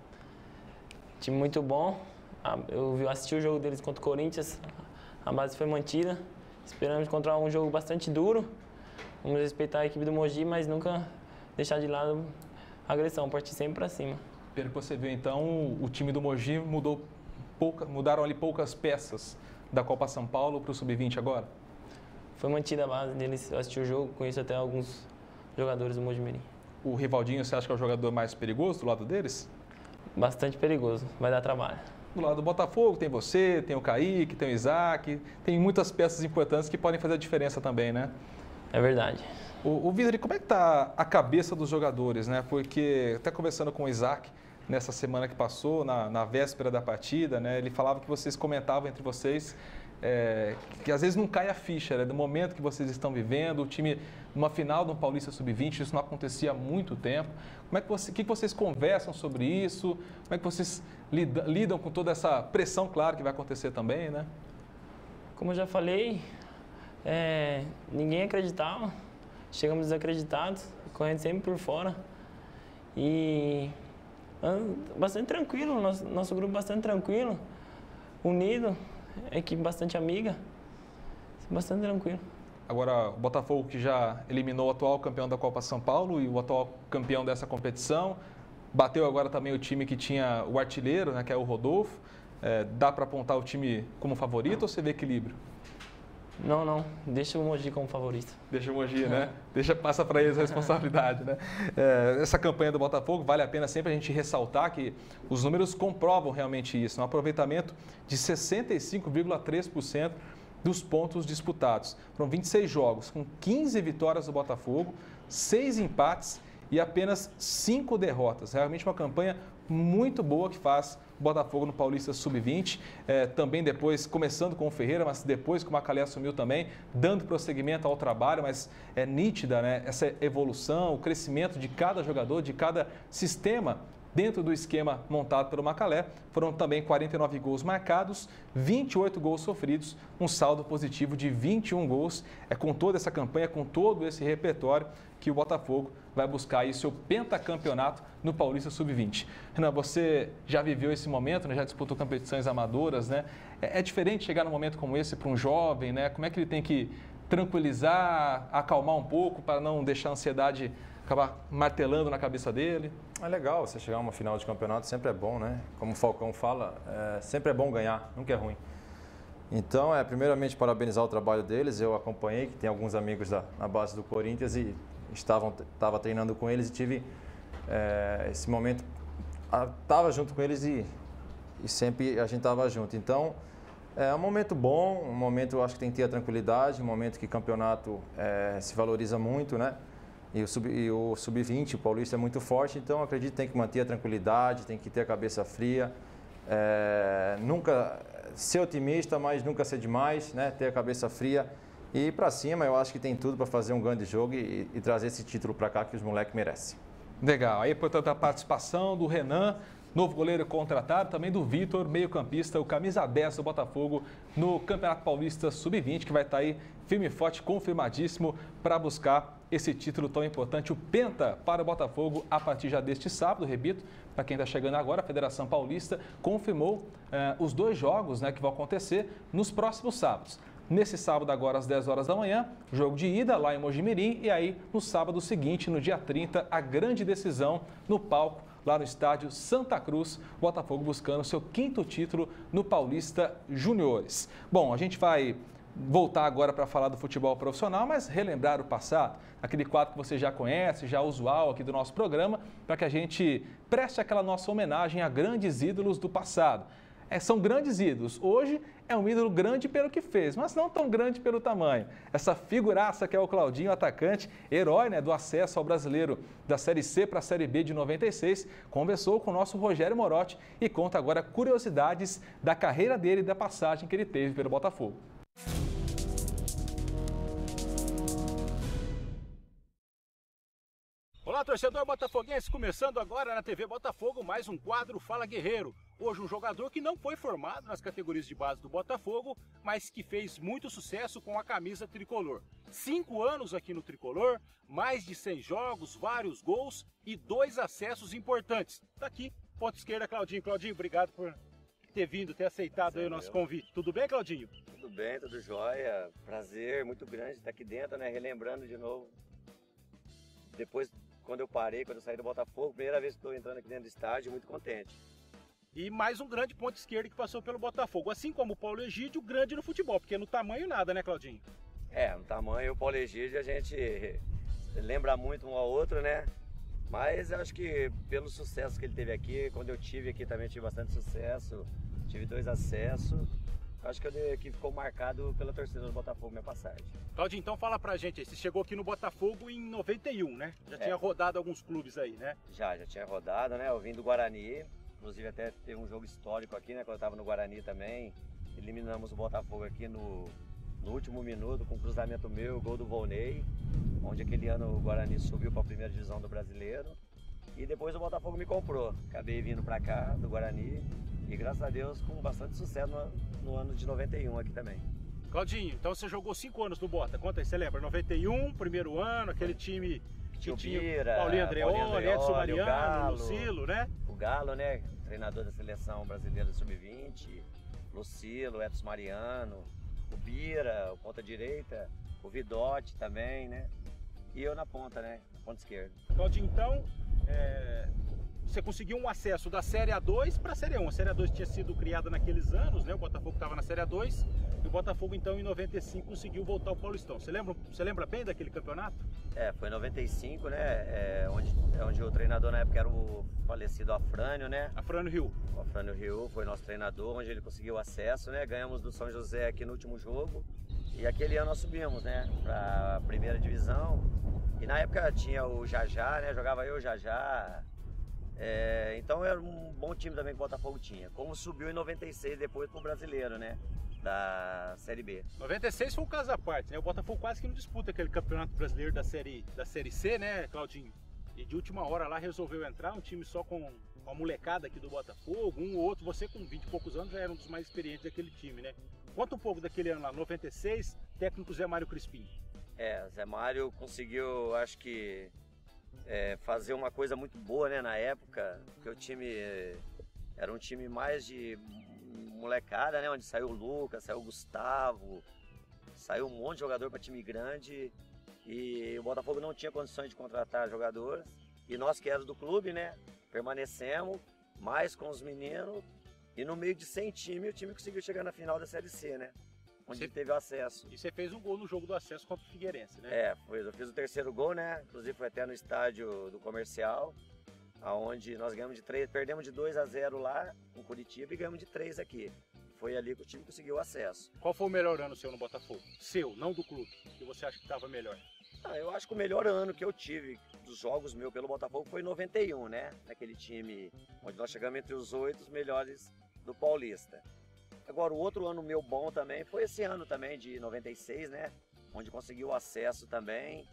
Time muito bom. Eu assisti o jogo deles contra o Corinthians, a base foi mantida. Esperamos encontrar um jogo bastante duro. Vamos respeitar a equipe do Mogi, mas nunca deixar de lado a agressão, partir sempre para cima. Pelo que você viu, então, o time do Mogi mudaram ali poucas peças da Copa São Paulo para o Sub-20 agora? Foi mantida a base deles, eu assisti o jogo, conheço até alguns jogadores do Mojimirim. O Rivaldinho, você acha que é o jogador mais perigoso do lado deles? Bastante perigoso, vai dar trabalho. Do lado do Botafogo tem você, tem o Kaique, tem o Isaac, tem muitas peças importantes que podem fazer a diferença também, né? É verdade. O Vitor, como é que está a cabeça dos jogadores, né? Porque, até conversando com o Isaac, nessa semana que passou, na véspera da partida, né? Ele falava que vocês comentavam entre vocês que às vezes não cai a ficha, né? Do momento que vocês estão vivendo, o time numa final do Paulista Sub-20, isso não acontecia há muito tempo. O que vocês conversam sobre isso? Como é que vocês lidam com toda essa pressão, claro, que vai acontecer também, né? Como eu já falei, ninguém acreditava, chegamos desacreditados, correndo sempre por fora. E bastante tranquilo, nosso grupo bastante tranquilo, unido, equipe bastante amiga, bastante tranquilo. Agora, o Botafogo, que já eliminou o atual campeão da Copa São Paulo e o atual campeão dessa competição, bateu agora também o time que tinha o artilheiro, né, que é o Rodolfo. Dá para apontar o time como favorito ou você vê equilíbrio? Não. Deixa o Mogi como favorito. Deixa o Mogi, né? Passa para eles a responsabilidade, né? Essa campanha do Botafogo, vale a pena sempre a gente ressaltar que os números comprovam realmente isso. Um aproveitamento de 65,3% dos pontos disputados. Foram 26 jogos, com 15 vitórias do Botafogo, 6 empates e apenas 5 derrotas. Realmente uma campanha muito boa que faz o Botafogo no Paulista Sub-20, também depois, começando com o Ferreira, mas depois que o Macalé assumiu também, dando prosseguimento ao trabalho, mas é nítida, né, essa evolução, o crescimento de cada jogador, de cada sistema dentro do esquema montado pelo Macalé. Foram também 49 gols marcados, 28 gols sofridos, um saldo positivo de 21 gols. É com toda essa campanha, com todo esse repertório, que o Botafogo vai buscar aí seu pentacampeonato no Paulista Sub-20. Renan, você já viveu esse momento, né? Já disputou competições amadoras, né? É diferente chegar num momento como esse para um jovem, né? Como é que ele tem que tranquilizar, acalmar um pouco para não deixar a ansiedade acabar martelando na cabeça dele? É legal você chegar a uma final de campeonato, sempre é bom, né? Como o Falcão fala, sempre é bom ganhar, nunca é ruim. Então, primeiramente, parabenizar o trabalho deles. Eu acompanhei, que tem alguns amigos na base do Corinthians e estava treinando com eles e tive esse momento, estava junto com eles e sempre a gente estava junto. Então, é um momento bom, um momento, eu acho que tem que ter a tranquilidade, um momento que o campeonato se valoriza muito, né? E o Sub-20, o Paulista é muito forte, então acredito que tem que manter a tranquilidade, tem que ter a cabeça fria, nunca ser otimista, mas nunca ser demais, né? Ter a cabeça fria e ir para cima. Eu acho que tem tudo para fazer um grande jogo e trazer esse título para cá que os moleques merecem. Legal. Aí, portanto, a participação do Renan, novo goleiro contratado, também do Vitor, meio-campista, o camisa 10 do Botafogo no Campeonato Paulista Sub-20, que vai estar aí firme e forte, confirmadíssimo, para buscar esse título tão importante, o Penta, para o Botafogo, a partir já deste sábado. Repito, para quem está chegando agora, a Federação Paulista confirmou os 2 jogos, né, que vão acontecer nos próximos sábados. Nesse sábado agora, às 10 horas da manhã, jogo de ida lá em Mojimirim, e aí no sábado seguinte, no dia 30, a grande decisão no palco, lá no estádio Santa Cruz, Botafogo buscando seu 5º título no Paulista Juniores. Bom, a gente vai voltar agora para falar do futebol profissional, mas relembrar o passado, aquele quadro que você já conhece, já usual aqui do nosso programa, para que a gente preste aquela nossa homenagem a grandes ídolos do passado. São grandes ídolos. Hoje é um ídolo grande pelo que fez, mas não tão grande pelo tamanho. Essa figuraça que é o Claudinho, atacante, herói, né, do acesso ao Brasileiro da Série C para a Série B de 96, conversou com o nosso Rogério Morotti e conta agora curiosidades da carreira dele e da passagem que ele teve pelo Botafogo. Olá, torcedor botafoguense, começando agora na TV Botafogo mais um quadro Fala Guerreiro. Hoje um jogador que não foi formado nas categorias de base do Botafogo, mas que fez muito sucesso com a camisa tricolor. 5 anos aqui no tricolor, mais de 100 jogos, vários gols e 2 acessos importantes. Tá aqui, ponta esquerda, Claudinho. Claudinho, obrigado por ter vindo, ter aceitado aí o nosso convite. Tudo bem, Claudinho? Tudo bem, tudo jóia. Prazer muito grande estar aqui dentro, né? Relembrando de novo. Depois, quando eu saí do Botafogo, primeira vez que estou entrando aqui dentro do estádio, muito contente. E mais um grande ponto esquerdo que passou pelo Botafogo, assim como o Paulo Egídio, grande no futebol, porque no tamanho nada, né, Claudinho? No tamanho o Paulo Egídio a gente lembra muito um ao outro, né? Mas eu acho que pelo sucesso que ele teve aqui, quando eu tive aqui também tive bastante sucesso, tive 2 acessos. Acho que ficou marcado pela torcida do Botafogo minha passagem. Claudinho, então fala pra gente aí, você chegou aqui no Botafogo em 91, né? Já tinha rodado alguns clubes aí, né? Já tinha rodado, né? Eu vim do Guarani, inclusive até teve um jogo histórico aqui, né? Quando eu tava no Guarani também, eliminamos o Botafogo aqui no último minuto com um cruzamento meu, gol do Volney, onde aquele ano o Guarani subiu para a primeira divisão do Brasileiro. E depois o Botafogo me comprou, acabei vindo para cá do Guarani e graças a Deus com bastante sucesso no ano de 91 aqui também. Claudinho, então você jogou 5 anos no Bota, conta aí, você lembra? 91, primeiro ano, aquele time que tinha Paulinho Andreoli, Edson Mariano, Lucilo, né? O Galo, né? Treinador da seleção brasileira sub-20, Lucilo, Edson Mariano, o Bira, o ponta direita, o Vidotti também, né? E eu na ponta, né? Ponta esquerda. Claudinho, então, você conseguiu um acesso da Série A2 para a Série A1. A Série A2 tinha sido criada naqueles anos, né? O Botafogo estava na Série A2 e o Botafogo, então, em 95 conseguiu voltar ao Paulistão. Você lembra bem daquele campeonato? Foi em 95, né? Onde o treinador na época era o falecido Afrânio, né? Afrânio Rio. O Afrânio Rio foi nosso treinador, onde ele conseguiu acesso, né? Ganhamos do São José aqui no último jogo. E aquele ano nós subimos, né, para a primeira divisão. E na época tinha o Jajá, né, jogava eu, o Jajá. Então era um bom time também que o Botafogo tinha. Como subiu em 96 depois pro Brasileiro, né, da Série B. 96 foi um caso à parte, né? O Botafogo quase que não disputa aquele campeonato brasileiro da série C, né, Claudinho? E de última hora lá resolveu entrar, um time só com a molecada aqui do Botafogo, um ou outro. Você com 20 e poucos anos já era um dos mais experientes daquele time, né? Conta um pouco daquele ano lá, 96, técnico Zé Mário Crispim. Zé Mário conseguiu, acho que, fazer uma coisa muito boa, né, na época, porque o time era um time mais de molecada, né, onde saiu o Lucas, saiu o Gustavo, saiu um monte de jogador para time grande, e o Botafogo não tinha condições de contratar jogadores, e nós que éramos do clube, né, permanecemos, mais com os meninos, e no meio de 100 times, o time conseguiu chegar na final da Série C, né, onde teve o acesso. E você fez um gol no jogo do acesso contra o Figueirense, né? Eu fiz o terceiro gol, né, inclusive foi até no estádio do Comercial, onde nós ganhamos de 3, perdemos de 2-0 lá em Curitiba e ganhamos de 3 aqui. Foi ali que o time conseguiu o acesso. Qual foi o melhor ano seu no Botafogo? Seu, não do clube, que você acha que estava melhor? Eu acho que o melhor ano que eu tive dos jogos meus pelo Botafogo foi em 91, né? Naquele time onde nós chegamos entre os 8 melhores do Paulista. Agora, o outro ano meu bom também foi esse ano também, de 96, né? Onde conseguiu o acesso também.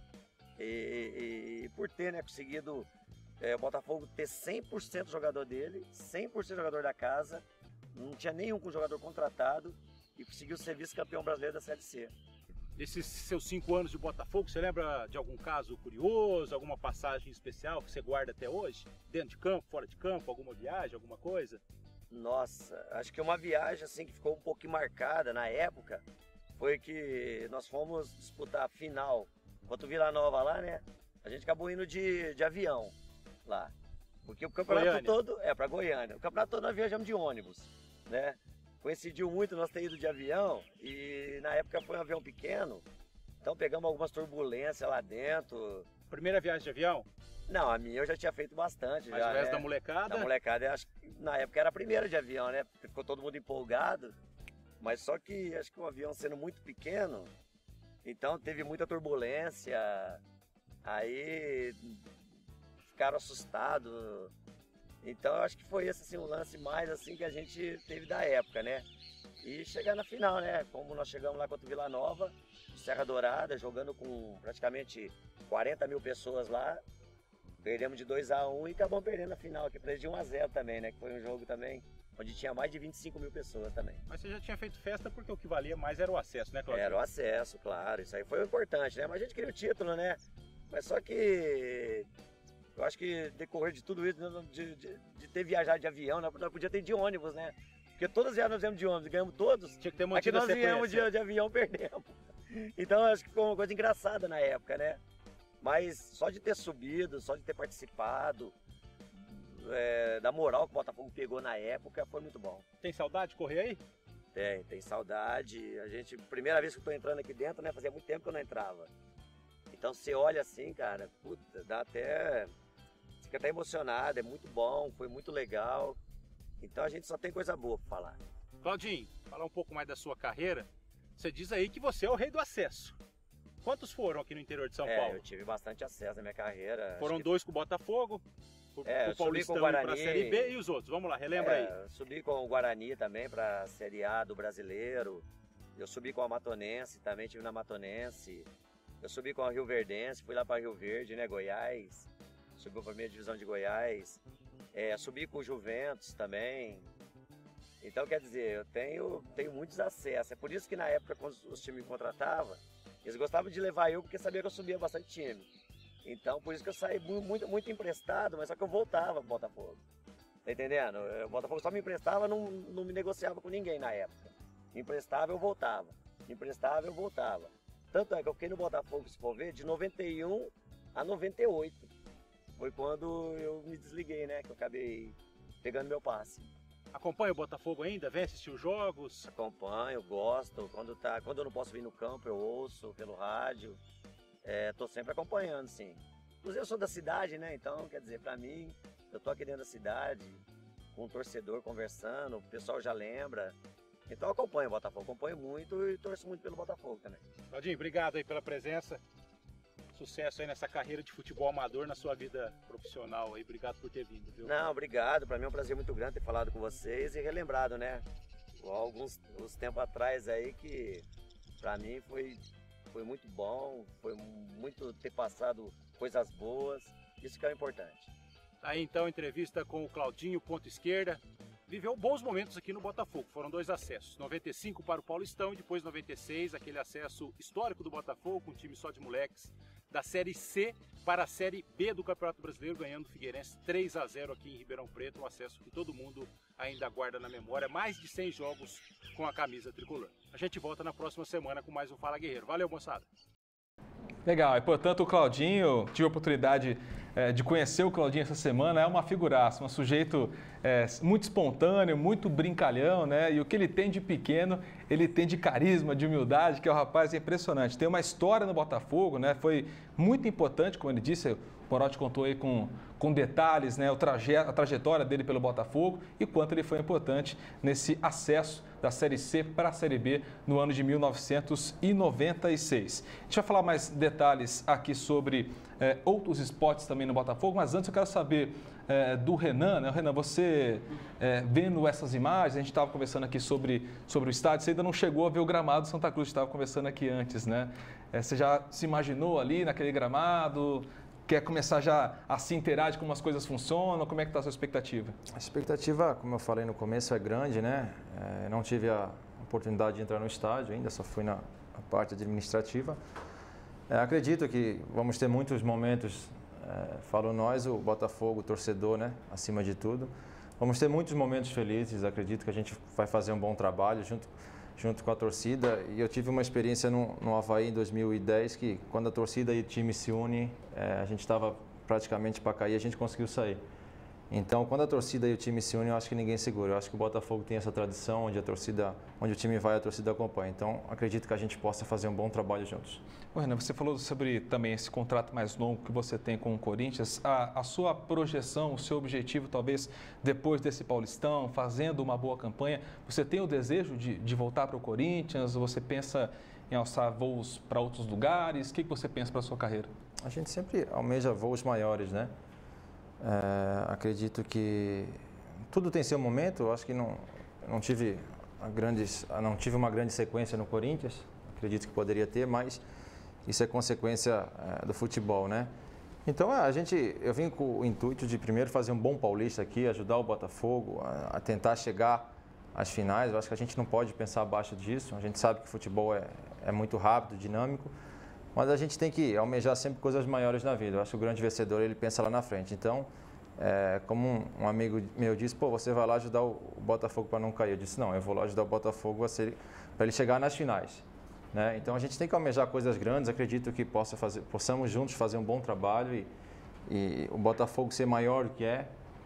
E por ter, né, conseguido o Botafogo ter 100% jogador dele, 100% jogador da casa, não tinha nenhum com jogador contratado e conseguiu ser vice-campeão brasileiro da Série C. Desses seus 5 anos de Botafogo, você lembra de algum caso curioso, alguma passagem especial que você guarda até hoje? Dentro de campo, fora de campo, alguma viagem, alguma coisa? Nossa, acho que uma viagem assim que ficou um pouquinho marcada na época foi que nós fomos disputar a final contra o Vila Nova lá, né? A gente acabou indo de avião lá. Porque o campeonato Goiânia. todo para Goiânia. O campeonato todo nós viajamos de ônibus, né? Coincidiu muito nós ter ido de avião e na época foi um avião pequeno, então pegamos algumas turbulências lá dentro. Primeira viagem de avião? Não, a minha eu já tinha feito bastante. Mas já, o resto né? da molecada? Da molecada, acho que na época era a primeira de avião, né? Ficou todo mundo empolgado, mas só que acho que o avião sendo muito pequeno, então teve muita turbulência, aí ficaram assustados. Então eu acho que foi esse assim, o lance mais assim que a gente teve da época, né? E chegar na final, né? Como nós chegamos lá contra o Vila Nova, Serra Dourada, jogando com praticamente 40 mil pessoas lá. Perdemos de 2-1 e acabamos perdendo a final, que foi de 1-0 também, né? Que foi um jogo também onde tinha mais de 25 mil pessoas também. Mas você já tinha feito festa porque o que valia mais era o acesso, né, Claudio? Era o acesso, claro. Isso aí foi o importante, né? Mas a gente queria o título, né? Mas só que eu acho que decorrer de tudo isso, de ter viajado de avião, nós podia ter de ônibus, né? Porque todas as viagens nós viemos de ônibus, ganhamos todos. Tinha que ter mantido a sequência. Aqui nós viemos de avião, perdemos. Então acho que foi uma coisa engraçada na época, né? Mas só de ter subido, só de ter participado, da moral que o Botafogo pegou na época, foi muito bom. Tem saudade de correr aí? Tem saudade. A gente, primeira vez que eu tô entrando aqui dentro, né? Fazia muito tempo que eu não entrava. Então você olha assim, cara, puta, dá até... Fica até emocionado, é muito bom, foi muito legal. Então a gente só tem coisa boa pra falar. Claudinho, falar um pouco mais da sua carreira. Você diz aí que você é o rei do acesso. Quantos foram aqui no interior de São Paulo? Eu tive bastante acesso na minha carreira. Foram 2 com o Botafogo, o Paulistão para a Série B e os outros. Vamos lá, relembra aí. Eu subi com o Guarani também para a Série A do Brasileiro. Eu subi com a Matonense, também tive na Matonense. Eu subi com a Rio Verdense, fui lá para Rio Verde, né, Goiás. Subi para a primeira divisão de Goiás. Subi com o Juventus também. Então, quer dizer, eu tenho muitos acessos. É por isso que na época, quando os times me contratavam, eles gostavam de levar eu porque sabia que eu subia bastante time. Então, por isso que eu saí muito emprestado, mas só que eu voltava pro Botafogo. Tá entendendo? O Botafogo só me emprestava, não me negociava com ninguém na época. Me emprestava, eu voltava. Me emprestava, eu voltava. Tanto é que eu fiquei no Botafogo, se for ver, de 91 a 98. Foi quando eu me desliguei, né? Que eu acabei pegando meu passe. Acompanha o Botafogo ainda? Vem assistir os jogos? Acompanho, gosto. Quando eu não posso vir no campo, eu ouço pelo rádio. Tô sempre acompanhando, sim. Inclusive eu sou da cidade, né? Então, quer dizer, pra mim, eu tô aqui dentro da cidade, com o torcedor conversando, o pessoal já lembra. Então eu acompanho o Botafogo, acompanho muito e torço muito pelo Botafogo também. Claudinho, obrigado aí pela presença. Sucesso aí nessa carreira de futebol amador, na sua vida profissional aí. Obrigado por ter vindo, viu? Não, obrigado. Para mim é um prazer muito grande ter falado com vocês e relembrado, né? Uns tempos atrás aí que para mim foi muito bom, foi muito ter passado coisas boas, isso que é o importante. Aí então, entrevista com o Claudinho, ponta esquerda. Viveu bons momentos aqui no Botafogo, foram 2 acessos, 95 para o Paulistão e depois 96, aquele acesso histórico do Botafogo, com um time só de moleques, da Série C para a Série B do Campeonato Brasileiro, ganhando o Figueirense 3-0 aqui em Ribeirão Preto, um acesso que todo mundo ainda guarda na memória, mais de 100 jogos com a camisa tricolor. A gente volta na próxima semana com mais um Fala Guerreiro. Valeu, moçada! Legal, e portanto o Claudinho, tive a oportunidade de conhecer o Claudinho essa semana, é uma figuraça, um sujeito muito espontâneo, muito brincalhão, né? E o que ele tem de pequeno, ele tem de carisma, de humildade, que é o rapaz impressionante. Tem uma história no Botafogo, né? Foi muito importante, como ele disse, o Morotti contou aí com detalhes, né? A trajetória dele pelo Botafogo e quanto ele foi importante nesse acesso da Série C para a Série B no ano de 1996. A gente vai falar mais detalhes aqui sobre outros esportes também no Botafogo, mas antes eu quero saber do Renan, né? Renan, você vendo essas imagens, a gente estava conversando aqui sobre o estádio, você ainda não chegou a ver o gramado do Santa Cruz, estava conversando aqui antes, né? Você já se imaginou ali naquele gramado? Quer começar já a se inteirar de como as coisas funcionam? Como é que está a sua expectativa? A expectativa, como eu falei no começo, é grande, né? Não tive a oportunidade de entrar no estádio ainda, só fui na parte administrativa. Acredito que vamos ter muitos momentos, falo nós, o Botafogo, o torcedor, né? Acima de tudo. Vamos ter muitos momentos felizes, acredito que a gente vai fazer um bom trabalho junto com a torcida. E eu tive uma experiência no Avaí em 2010, que quando a torcida e o time se unem, a gente estava praticamente para cair, a gente conseguiu sair. Então, quando a torcida e o time se unem, eu acho que ninguém segura. Eu acho que o Botafogo tem essa tradição, onde o time vai, a torcida acompanha. Então, acredito que a gente possa fazer um bom trabalho juntos. Renan, você falou sobre também esse contrato mais longo que você tem com o Corinthians. A sua projeção, o seu objetivo, talvez, depois desse Paulistão, fazendo uma boa campanha, você tem o desejo de voltar para o Corinthians? Ou você pensa em alçar voos para outros lugares? O que você pensa para a sua carreira? A gente sempre almeja voos maiores, né? Acredito que tudo tem seu momento. Eu acho que não tive uma grande sequência no Corinthians. Acredito que poderia ter, mas isso é consequência do futebol, né? Então eu vim com o intuito de primeiro fazer um bom paulista aqui, ajudar o Botafogo a tentar chegar às finais. Eu acho que a gente não pode pensar abaixo disso. A gente sabe que o futebol é muito rápido, dinâmico. Mas a gente tem que almejar sempre coisas maiores na vida. Eu acho que o grande vencedor, ele pensa lá na frente. Então, como um amigo meu disse, você vai lá ajudar o Botafogo para não cair. Eu disse, não, eu vou lá ajudar o Botafogo para ele chegar nas finais. Né? Então, a gente tem que almejar coisas grandes. Acredito que possamos juntos fazer um bom trabalho e o Botafogo ser maior do que é.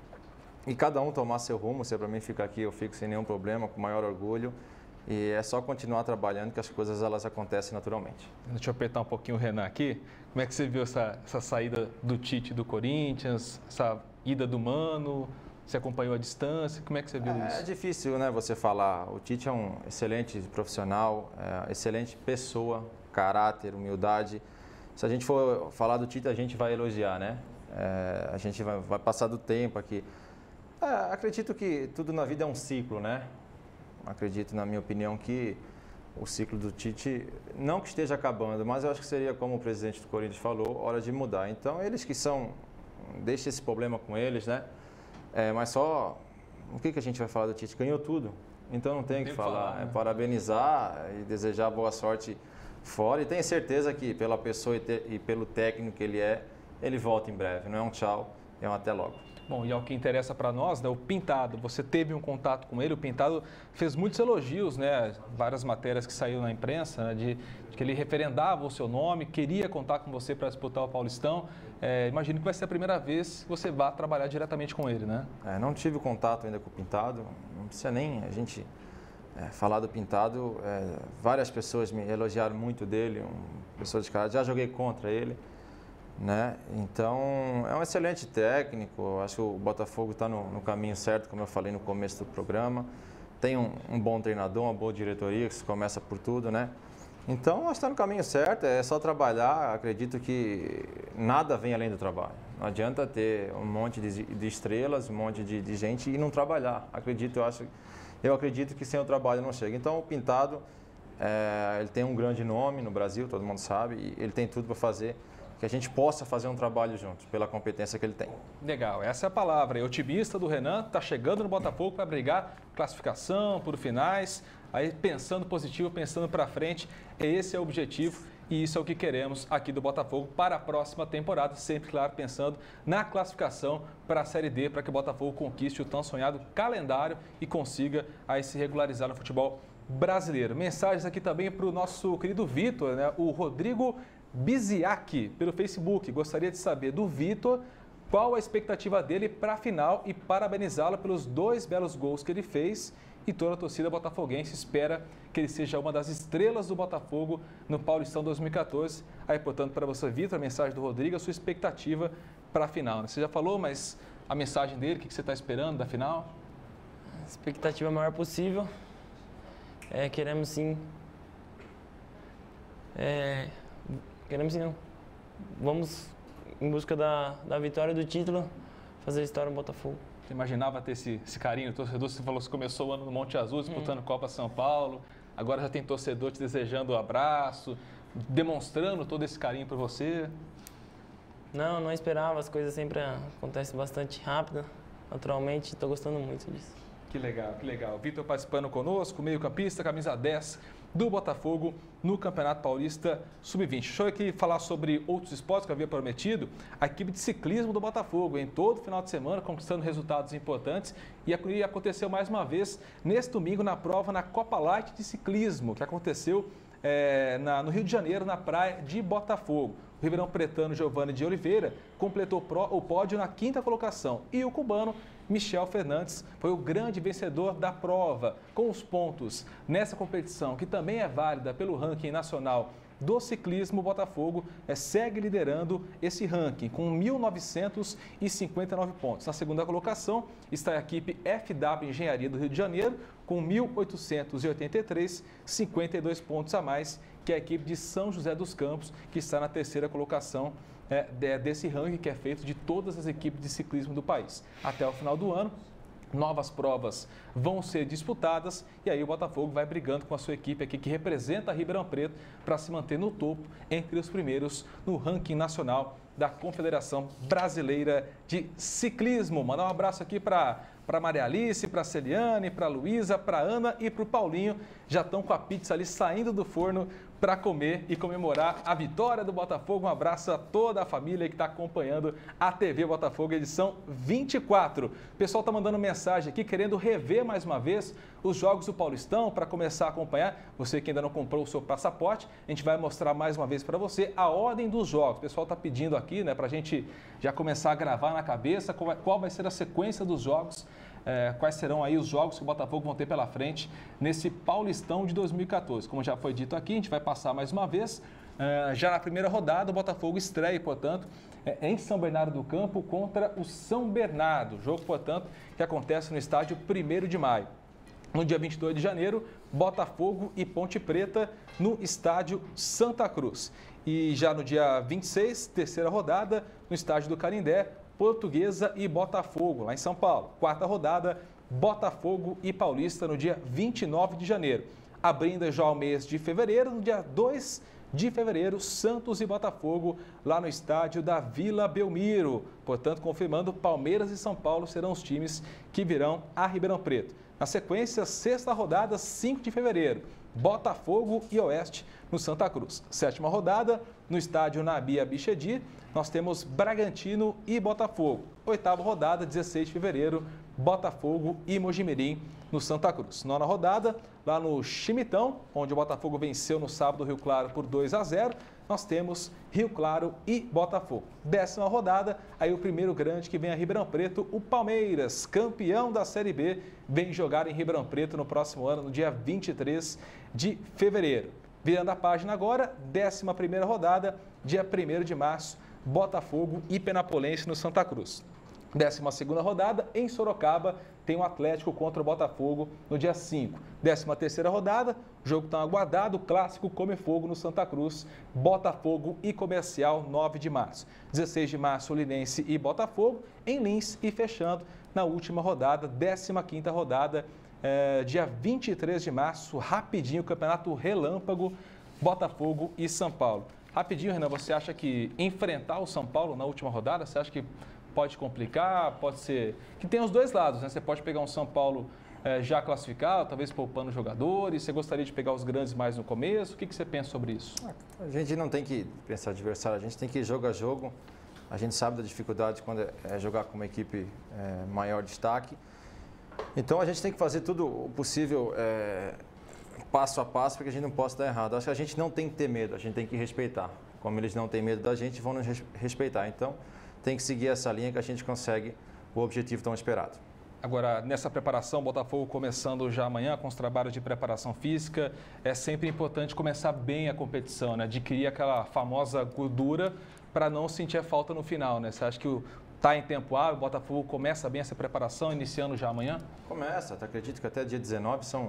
E cada um tomar seu rumo. Se para mim ficar aqui, eu fico sem nenhum problema, com maior orgulho. E é só continuar trabalhando que as coisas elas acontecem naturalmente. Deixa eu apertar um pouquinho o Renan aqui. Como é que você viu essa saída do Tite do Corinthians, essa ida do Mano? Você acompanhou à distância? Como é que você viu isso? É difícil, né, você falar. O Tite é um excelente profissional, excelente pessoa, caráter, humildade. Se a gente for falar do Tite, a gente vai elogiar, né? A gente vai passar do tempo aqui. Acredito que tudo na vida é um ciclo, né? Acredito, na minha opinião, que o ciclo do Tite, não que esteja acabando, mas eu acho que seria, como o presidente do Corinthians falou, hora de mudar. Então, eles que deixa esse problema com eles, né? Mas só, o que a gente vai falar do Tite? Ganhou tudo, então não tem o que falar. Né? Parabenizar e desejar boa sorte fora. E tenho certeza que pela pessoa e pelo técnico que ele volta em breve. Não é um tchau, é um até logo. Bom, e ao que interessa para nós, né, o Pintado, você teve um contato com ele, o Pintado fez muitos elogios, né, várias matérias que saíram na imprensa, né, de que ele referendava o seu nome, queria contar com você para disputar o Paulistão. Imagino que vai ser a primeira vez que você vá trabalhar diretamente com ele, né? Não tive contato ainda com o Pintado, não precisa nem a gente falar do Pintado. Várias pessoas me elogiaram muito dele, pessoa de cara, já joguei contra ele. Né? Então, é um excelente técnico. Acho que o Botafogo está no caminho certo, como eu falei no começo do programa. tem um bom treinador, uma boa diretoria, que se começa por tudo, né? Então, nós estamos no caminho certo, é só trabalhar. Acredito que nada vem além do trabalho. Não adianta ter um monte de estrelas, um monte de gente e não trabalhar. Eu acredito que sem o trabalho não chega. Então, o Pintado, ele tem um grande nome no Brasil, todo mundo sabe, e ele tem tudo para fazer, que a gente possa fazer um trabalho juntos, pela competência que ele tem. Legal, essa é a palavra. O otimista do Renan está chegando no Botafogo para brigar classificação, por finais, aí pensando positivo, pensando para frente. Esse é o objetivo e isso é o que queremos aqui do Botafogo para a próxima temporada, sempre, claro, pensando na classificação para a Série D, para que o Botafogo conquiste o tão sonhado calendário e consiga aí se regularizar no futebol brasileiro. Mensagens aqui também para o nosso querido Vitor, né? O Rodrigo Biziak, pelo Facebook. Gostaria de saber do Vitor qual a expectativa dele para a final e parabenizá-lo pelos 2 belos gols que ele fez. E toda a torcida botafoguense espera que ele seja uma das estrelas do Botafogo no Paulistão 2014. Aí, portanto, para você, Vitor, a mensagem do Rodrigo, a sua expectativa para a final. Você já falou, mas a mensagem dele, o que você está esperando da final? A expectativa maior possível. Queremos sim. Queremos sim, não. Vamos em busca da vitória do título, fazer história no Botafogo. Você imaginava ter esse carinho, torcedor? Você falou que começou o ano no Monte Azul, disputando Copa São Paulo. Agora já tem torcedor te desejando um abraço, demonstrando todo esse carinho por você. Não esperava. As coisas sempre acontecem bastante rápido. Naturalmente, estou gostando muito disso. Que legal, que legal. Vitor participando conosco, meio-campista, camisa 10 do Botafogo no Campeonato Paulista Sub-20. Deixa eu aqui falar sobre outros esportes que eu havia prometido. A equipe de ciclismo do Botafogo, em todo final de semana, conquistando resultados importantes. E aconteceu mais uma vez neste domingo na prova na Copa Light de Ciclismo, que aconteceu no Rio de Janeiro, na praia de Botafogo. O ribeirão pretano Giovanni de Oliveira completou o pódio na 5ª colocação. E o cubano Michel Fernandes foi o grande vencedor da prova, com os pontos nessa competição, que também é válida pelo ranking nacional do ciclismo. O Botafogo segue liderando esse ranking com 1.959 pontos. Na 2ª colocação está a equipe FW Engenharia do Rio de Janeiro, com 1.883, 52 pontos a mais que a equipe de São José dos Campos, que está na 3ª colocação desse ranking que é feito de todas as equipes de ciclismo do país. Até o final do ano, novas provas vão ser disputadas e aí o Botafogo vai brigando com a sua equipe aqui que representa a Ribeirão Preto para se manter no topo entre os primeiros no ranking nacional da Confederação Brasileira de Ciclismo. Mandar um abraço aqui para Maria Alice, para a Celiane, para a Luísa, para a Ana e para o Paulinho. Já estão com a pizza ali saindo do forno para comer e comemorar a vitória do Botafogo. Um abraço a toda a família que está acompanhando a TV Botafogo, edição 24. O pessoal está mandando mensagem aqui, querendo rever mais uma vez os jogos do Paulistão para começar a acompanhar. Você que ainda não comprou o seu passaporte, a gente vai mostrar mais uma vez para você a ordem dos jogos. O pessoal está pedindo aqui, né, para a gente já começar a gravar na cabeça qual vai ser a sequência dos jogos. Quais serão aí os jogos que o Botafogo vão ter pela frente nesse Paulistão de 2014. Como já foi dito aqui, a gente vai passar mais uma vez. Já na primeira rodada, o Botafogo estreia, portanto, em São Bernardo do Campo contra o São Bernardo. Jogo, portanto, que acontece no estádio 1º de maio. No dia 22 de janeiro, Botafogo e Ponte Preta no estádio Santa Cruz. E já no dia 26, terceira rodada, no estádio do Canindé, Portuguesa e Botafogo, lá em São Paulo. 4ª rodada, Botafogo e Paulista no dia 29 de janeiro. Abrindo já o mês de fevereiro, no dia 2 de fevereiro, Santos e Botafogo, lá no estádio da Vila Belmiro. Portanto, confirmando, Palmeiras e São Paulo serão os times que virão a Ribeirão Preto. Na sequência, 6ª rodada, 5 de fevereiro, Botafogo e Oeste no Santa Cruz. 7ª rodada, no estádio Nabi Abichedi, nós temos Bragantino e Botafogo. 8ª rodada, 16 de fevereiro, Botafogo e Mojimirim no Santa Cruz. 9ª rodada, lá no Chimitão, onde o Botafogo venceu no sábado o Rio Claro por 2-0, nós temos Rio Claro e Botafogo. 10ª rodada, aí o primeiro grande que vem a Ribeirão Preto, o Palmeiras, campeão da Série B, vem jogar em Ribeirão Preto no próximo ano, no dia 23 de fevereiro. Virando a página agora, 11ª rodada, dia 1º de março, Botafogo e Penapolense no Santa Cruz. 12ª rodada, em Sorocaba, tem o Atlético contra o Botafogo no dia 5. 13ª rodada, jogo tão aguardado, clássico Come Fogo no Santa Cruz, Botafogo e Comercial, 9 de março. 16 de março, Linense e Botafogo, em Lins, e fechando na última rodada, 15ª rodada, dia 23 de março, rapidinho, Campeonato Relâmpago, Botafogo e São Paulo. Rapidinho, Renan, você acha que enfrentar o São Paulo na última rodada, você acha que pode complicar, pode ser... Que tem os dois lados, né? Você pode pegar um São Paulo já classificado, talvez poupando jogadores, você gostaria de pegar os grandes mais no começo? O que você pensa sobre isso? A gente não tem que pensar adversário, a gente tem que ir jogo a jogo. A gente sabe da dificuldade quando é jogar com uma equipe maior destaque. Então a gente tem que fazer tudo o possível passo a passo, porque a gente não possa dar errado. Acho que a gente não tem que ter medo, a gente tem que respeitar. Como eles não têm medo da gente, vão nos respeitar. Então tem que seguir essa linha que a gente consegue o objetivo tão esperado. Agora, nessa preparação, Botafogo começando já amanhã com os trabalhos de preparação física, é sempre importante começar bem a competição, né? Adquirir aquela famosa gordura para não sentir a falta no final, né? Você acha que está em tempo hábil, o Botafogo começa bem essa preparação, iniciando já amanhã? Começa, acredito que até dia 19 são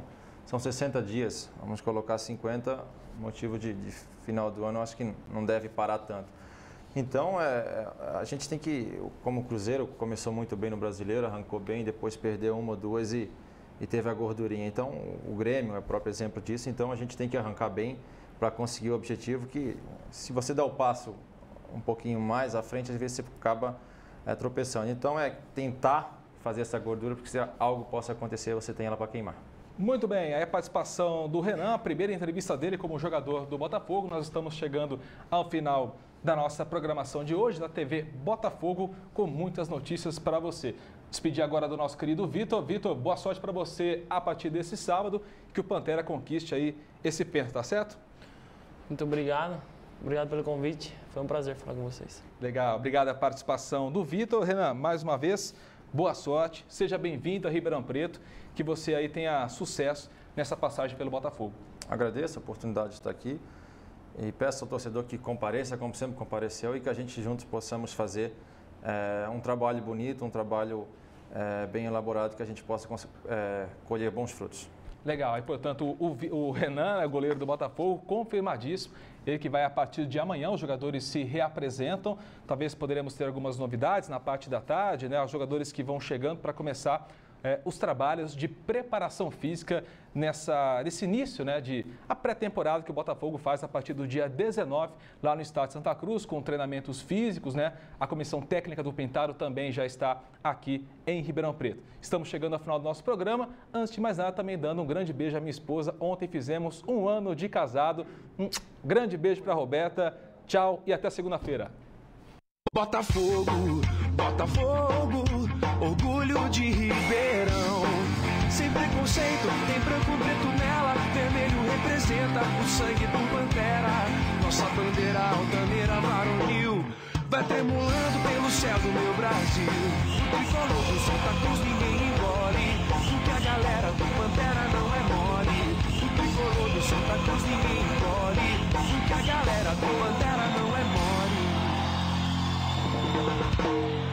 60 dias, vamos colocar 50, motivo de final do ano, acho que não deve parar tanto. Então, a gente tem que, como o Cruzeiro começou muito bem no Brasileiro, arrancou bem, depois perdeu uma ou duas e teve a gordurinha. Então, o Grêmio é o próprio exemplo disso, então a gente tem que arrancar bem para conseguir o objetivo que, se você dá o passo um pouquinho mais à frente, às vezes você acaba tropeçando. Então, tentar fazer essa gordura, porque se algo possa acontecer, você tem ela para queimar. Muito bem, aí a participação do Renan, a primeira entrevista dele como jogador do Botafogo. Nós estamos chegando ao final da nossa programação de hoje, da TV Botafogo, com muitas notícias para você. Despedir agora do nosso querido Vitor. Vitor, boa sorte para você a partir desse sábado, que o Pantera conquiste aí esse pênalti, tá certo? Muito obrigado. Obrigado pelo convite. Foi um prazer falar com vocês. Legal, obrigado a participação do Vitor. Renan, mais uma vez, boa sorte. Seja bem-vindo a Ribeirão Preto, que você aí tenha sucesso nessa passagem pelo Botafogo. Agradeço a oportunidade de estar aqui e peço ao torcedor que compareça, como sempre compareceu, e que a gente juntos possamos fazer um trabalho bonito, um trabalho bem elaborado, que a gente possa colher bons frutos. Legal, e portanto o Renan, goleiro do Botafogo, confirmadíssimo, ele que vai a partir de amanhã, os jogadores se reapresentam, talvez poderemos ter algumas novidades na parte da tarde, né? Os jogadores que vão chegando para começar os trabalhos de preparação física nesse início, né, a pré-temporada que o Botafogo faz a partir do dia 19 lá no estádio Santa Cruz, com treinamentos físicos, né? A comissão técnica do Pintado também já está aqui em Ribeirão Preto. Estamos chegando ao final do nosso programa. Antes de mais nada, também dando um grande beijo à minha esposa. Ontem fizemos 1 ano de casado. Um grande beijo para a Roberta. Tchau e até segunda-feira. Botafogo, Botafogo, orgulho de Ribeirão. Sem preconceito, tem branco preto nela, vermelho representa o sangue do Pantera. Nossa bandeira altaneira varonil vai tremulando pelo céu do meu Brasil. O tricolor do Santa Cruz ninguém engole, porque a galera do Pantera não é mole. O tricolor do Santa Cruz ninguém engole, porque a galera do Pantera não é mole.